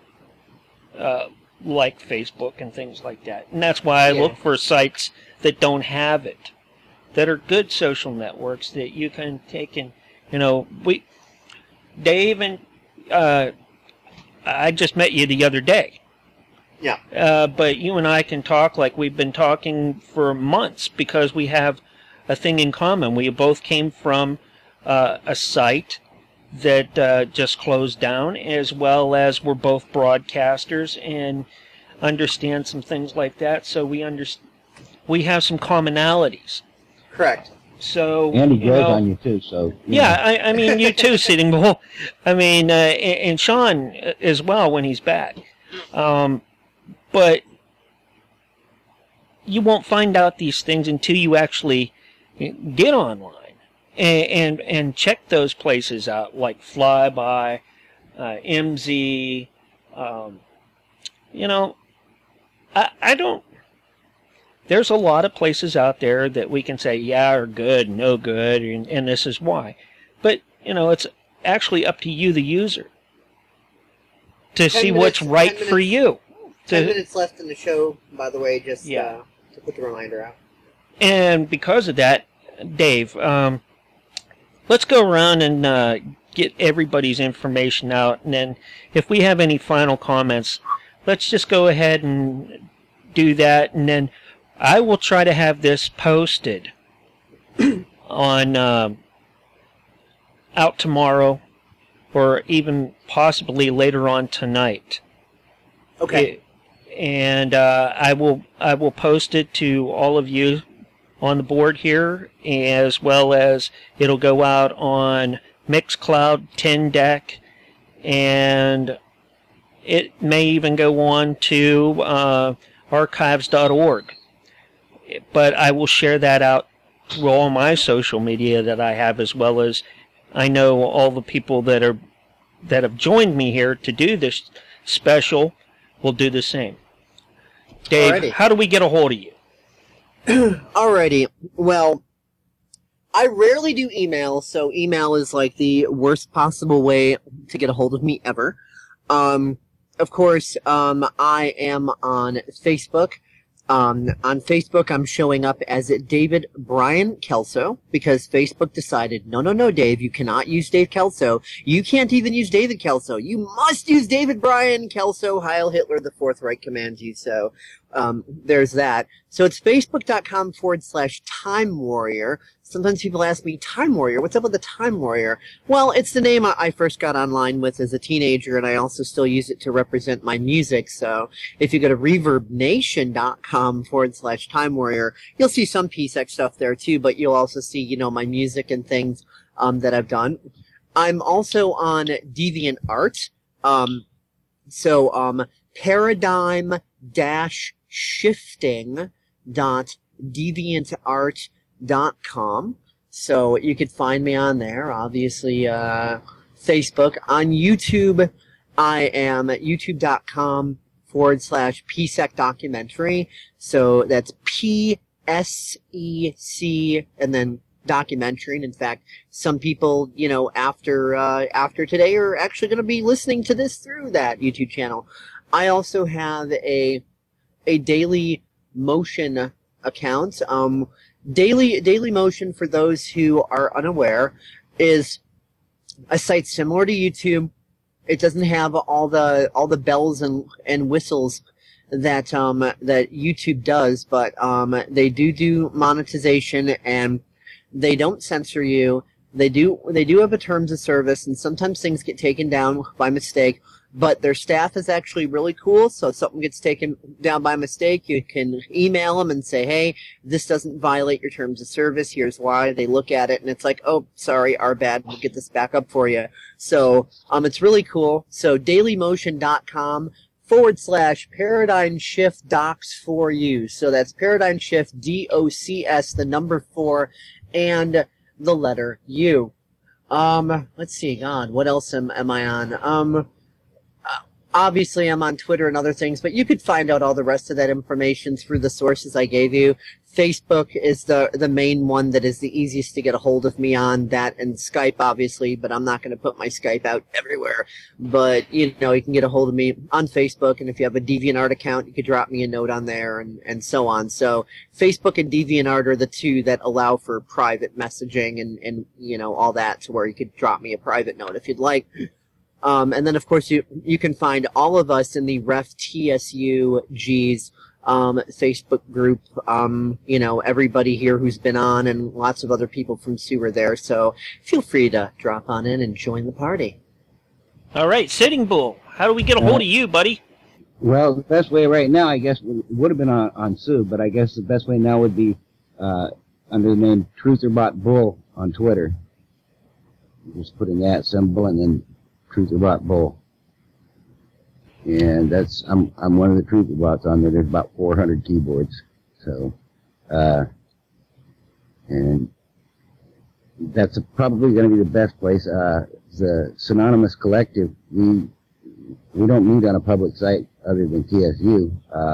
like Facebook and things like that. And that's why I look for sites that don't have it, that are good social networks that you can take and, you know, Dave and I just met you the other day. Yeah. But you and I can talk like we've been talking for months because we have a thing in common. We both came from a site that just closed down, as well as we're both broadcasters and understand some things like that. So we have some commonalities. Correct. So Andy goes on you too. So yeah, I mean you too, Sitting Bull. I mean, and Sean as well when he's back. But you won't find out these things until you actually get online and check those places out, like Flyby, MZ. You know, I don't. There's a lot of places out there that we can say, yeah, are good, no good, and this is why. But, you know, it's actually up to you, the user, to see what's right for you. 10 minutes left in the show, by the way, just to put the reminder out. And because of that, Dave, let's go around and get everybody's information out, and then if we have any final comments, let's just go ahead and do that, and then I will try to have this posted on out tomorrow, or even possibly later on tonight. Okay. And I will post it to all of you on the board here, as well as it'll go out on Mixcloud, 10Deck, and it may even go on to archives.org. But I will share that out through all my social media that I have, as well as I know all the people that have joined me here to do this special will do the same. Dave, alrighty. How do we get a hold of you? Alrighty. Well, I rarely do email, so email is like the worst possible way to get a hold of me ever. Of course, I am on Facebook. On Facebook, I'm showing up as David Brian Kelso, because Facebook decided, no, Dave, you cannot use Dave Kelso. You can't even use David Kelso. You must use David Brian Kelso. Heil Hitler, the Fourth Reich commands you. So there's that. So it's facebook.com/Time Warrior. sometimes people ask me, Time Warrior, what's up with the Time Warrior? Well, it's the name I first got online with as a teenager, and I also still use it to represent my music. So if you go to reverbnation.com/Time Warrior, you'll see some PSEC stuff there too, but you'll also see, you know, my music and things that I've done. I'm also on DeviantArt. Paradigm-shifting.deviantart.com. So you could find me on there. Obviously, Facebook. On YouTube, I am at youtube.com/PSEC documentary. So that's PSEC and then documentary. And in fact, some people, you know, after today are actually going to be listening to this through that YouTube channel. I also have a Daily Motion account. Daily Motion, for those who are unaware, is a site similar to YouTube. It doesn't have all the bells and whistles that YouTube does, but they do monetization, and they don't censor you. They do have a terms of service, and sometimes things get taken down by mistake. But their staff is actually really cool, so if something gets taken down by mistake, you can email them and say, hey, this doesn't violate your terms of service, here's why. They look at it, and it's like, oh, sorry, our bad, we'll get this back up for you. So it's really cool. So dailymotion.com/paradigmshift docs for you. So that's paradigmshift, DOCS, the number 4, and the letter U. Let's see, God, what else am I on? Obviously, I'm on Twitter and other things, but you could find out all the rest of that information through the sources I gave you. Facebook is the main one that is the easiest to get a hold of me on, that and Skype, obviously, but I'm not going to put my Skype out everywhere. But, you know, you can get a hold of me on Facebook, and if you have a DeviantArt account, you could drop me a note on there and so on. So Facebook and DeviantArt are the two that allow for private messaging and you know, all that, to where you could drop me a private note if you'd like. And then, of course, you can find all of us in the Ref TSUG's Facebook group. You know, everybody here who's been on, and lots of other people from Sue are there. So feel free to drop on in and join the party. All right, Sitting Bull, how do we get a hold of you, buddy? Well, the best way right now, I guess, would have been on Sue, but I guess the best way now would be under the name TruthorBot Bull on Twitter. Just putting that symbol and then TruthorBot Bull, and that's I'm one of the TruthorBots on there. There's about 400 keyboards, so and that's probably going to be the best place. The Synonymous Collective, we don't meet on a public site other than TSU,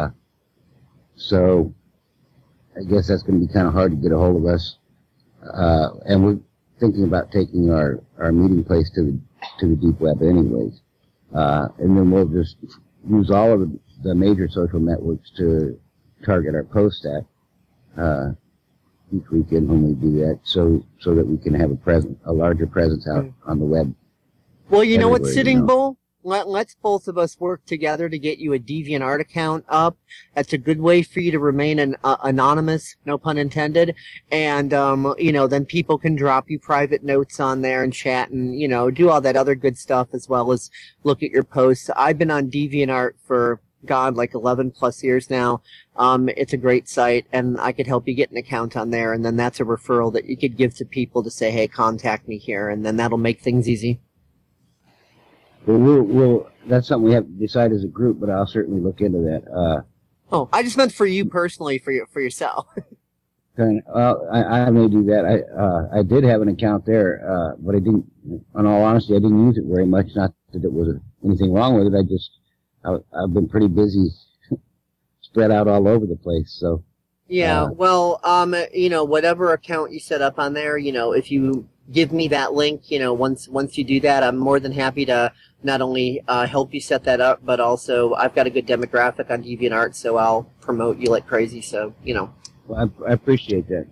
so I guess that's going to be kind of hard to get a hold of us, and we're thinking about taking our meeting place to the deep web anyways. And then we'll just use all of the major social networks to target our posts at each weekend when we do that, so that we can have a larger presence out on the web. Well, you know what, Sitting Bull? Let's both of us work together to get you a DeviantArt account up. That's a good way for you to remain anonymous, no pun intended. And, you know, then people can drop you private notes on there and chat and, you know, do all that other good stuff, as well as look at your posts. I've been on DeviantArt for, God, like 11 plus years now. It's a great site, and I could help you get an account on there. And then that's a referral that you could give to people to say, hey, contact me here. And then that'll make things easy. We'll that's something we have to decide as a group, but I'll certainly look into that. Oh, I just meant for you personally, for yourself. Well, I may do that. I did have an account there, but I didn't. In all honesty, I didn't use it very much. Not that it was anything wrong with it. I've been pretty busy, spread out all over the place. So. Yeah. Well, you know, whatever account you set up on there, you know, if you give me that link, you know, once you do that, I'm more than happy to not only help you set that up, but also I've got a good demographic on DeviantArt, so I'll promote you like crazy. So, you know. Well, I appreciate that.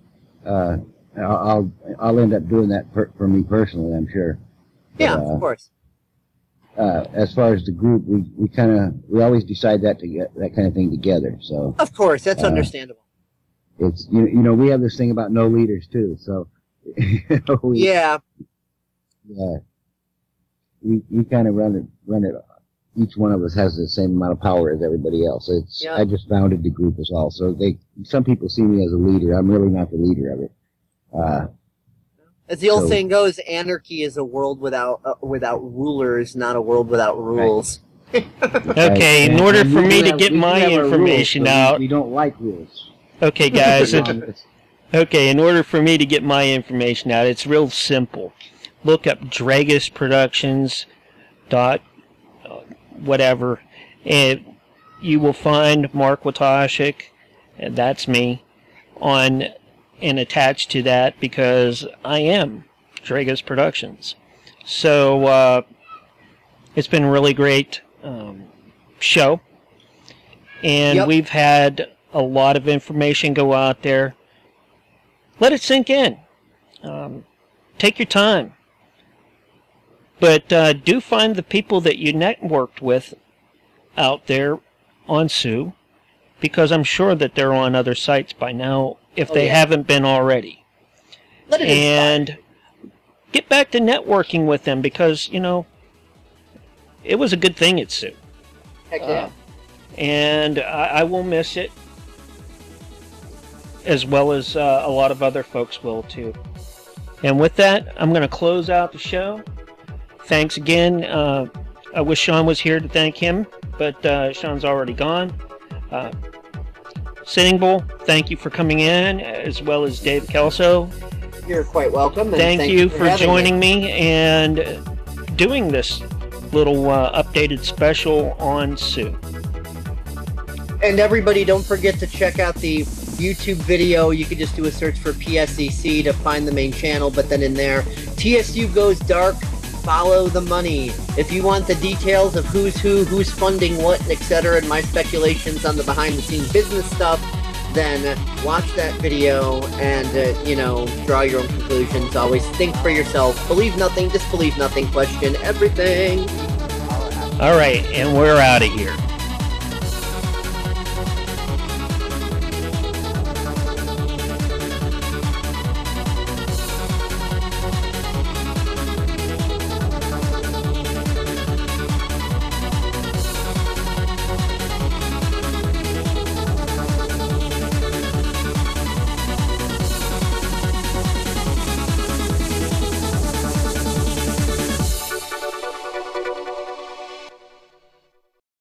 I'll end up doing that for me personally, I'm sure. But, yeah, of course. As far as the group, we always decide that kind of thing together. So. Of course, that's understandable. It's you know, we have this thing about no leaders too. So Yeah. Yeah. We kind of run it. Each one of us has the same amount of power as everybody else. I just founded the group as well. So some people see me as a leader. I'm really not the leader of it. As the old saying goes, anarchy is a world without rulers, not a world without rules. Right. Okay, in order for me to get my information out... We don't like rules. Okay, guys. Okay, in order for me to get my information out, it's real simple. Look up Dreagus Productions whatever, and you will find Mark Wojtaszek, and that's me, and attached to that because I am Dreagus Productions. So it's been a really great show, and we've had a lot of information go out there. Let it sink in. Take your time. But do find the people that you networked with out there on Sue, because I'm sure that they're on other sites by now if they haven't been already. And get back to networking with them because, you know, it was a good thing at Sue. Heck yeah. And I will miss it, as well as a lot of other folks will too. And with that, I'm going to close out the show. Thanks again. I wish Sean was here to thank him, but Sean's already gone. Sitting Bull, thank you for coming in, as well as Dave Kelso. You're quite welcome. And thank you for joining me and doing this little updated special on Sue. And everybody, don't forget to check out the YouTube video. You could just do a search for PSEC to find the main channel, but then in there, TSU Goes Dark, follow the money. If you want the details of who's who, who's funding what, etc., and my speculations on the behind-the-scenes business stuff, then watch that video and, you know, draw your own conclusions. Always think for yourself. Believe nothing, disbelieve nothing, question everything. All right, and we're out of here.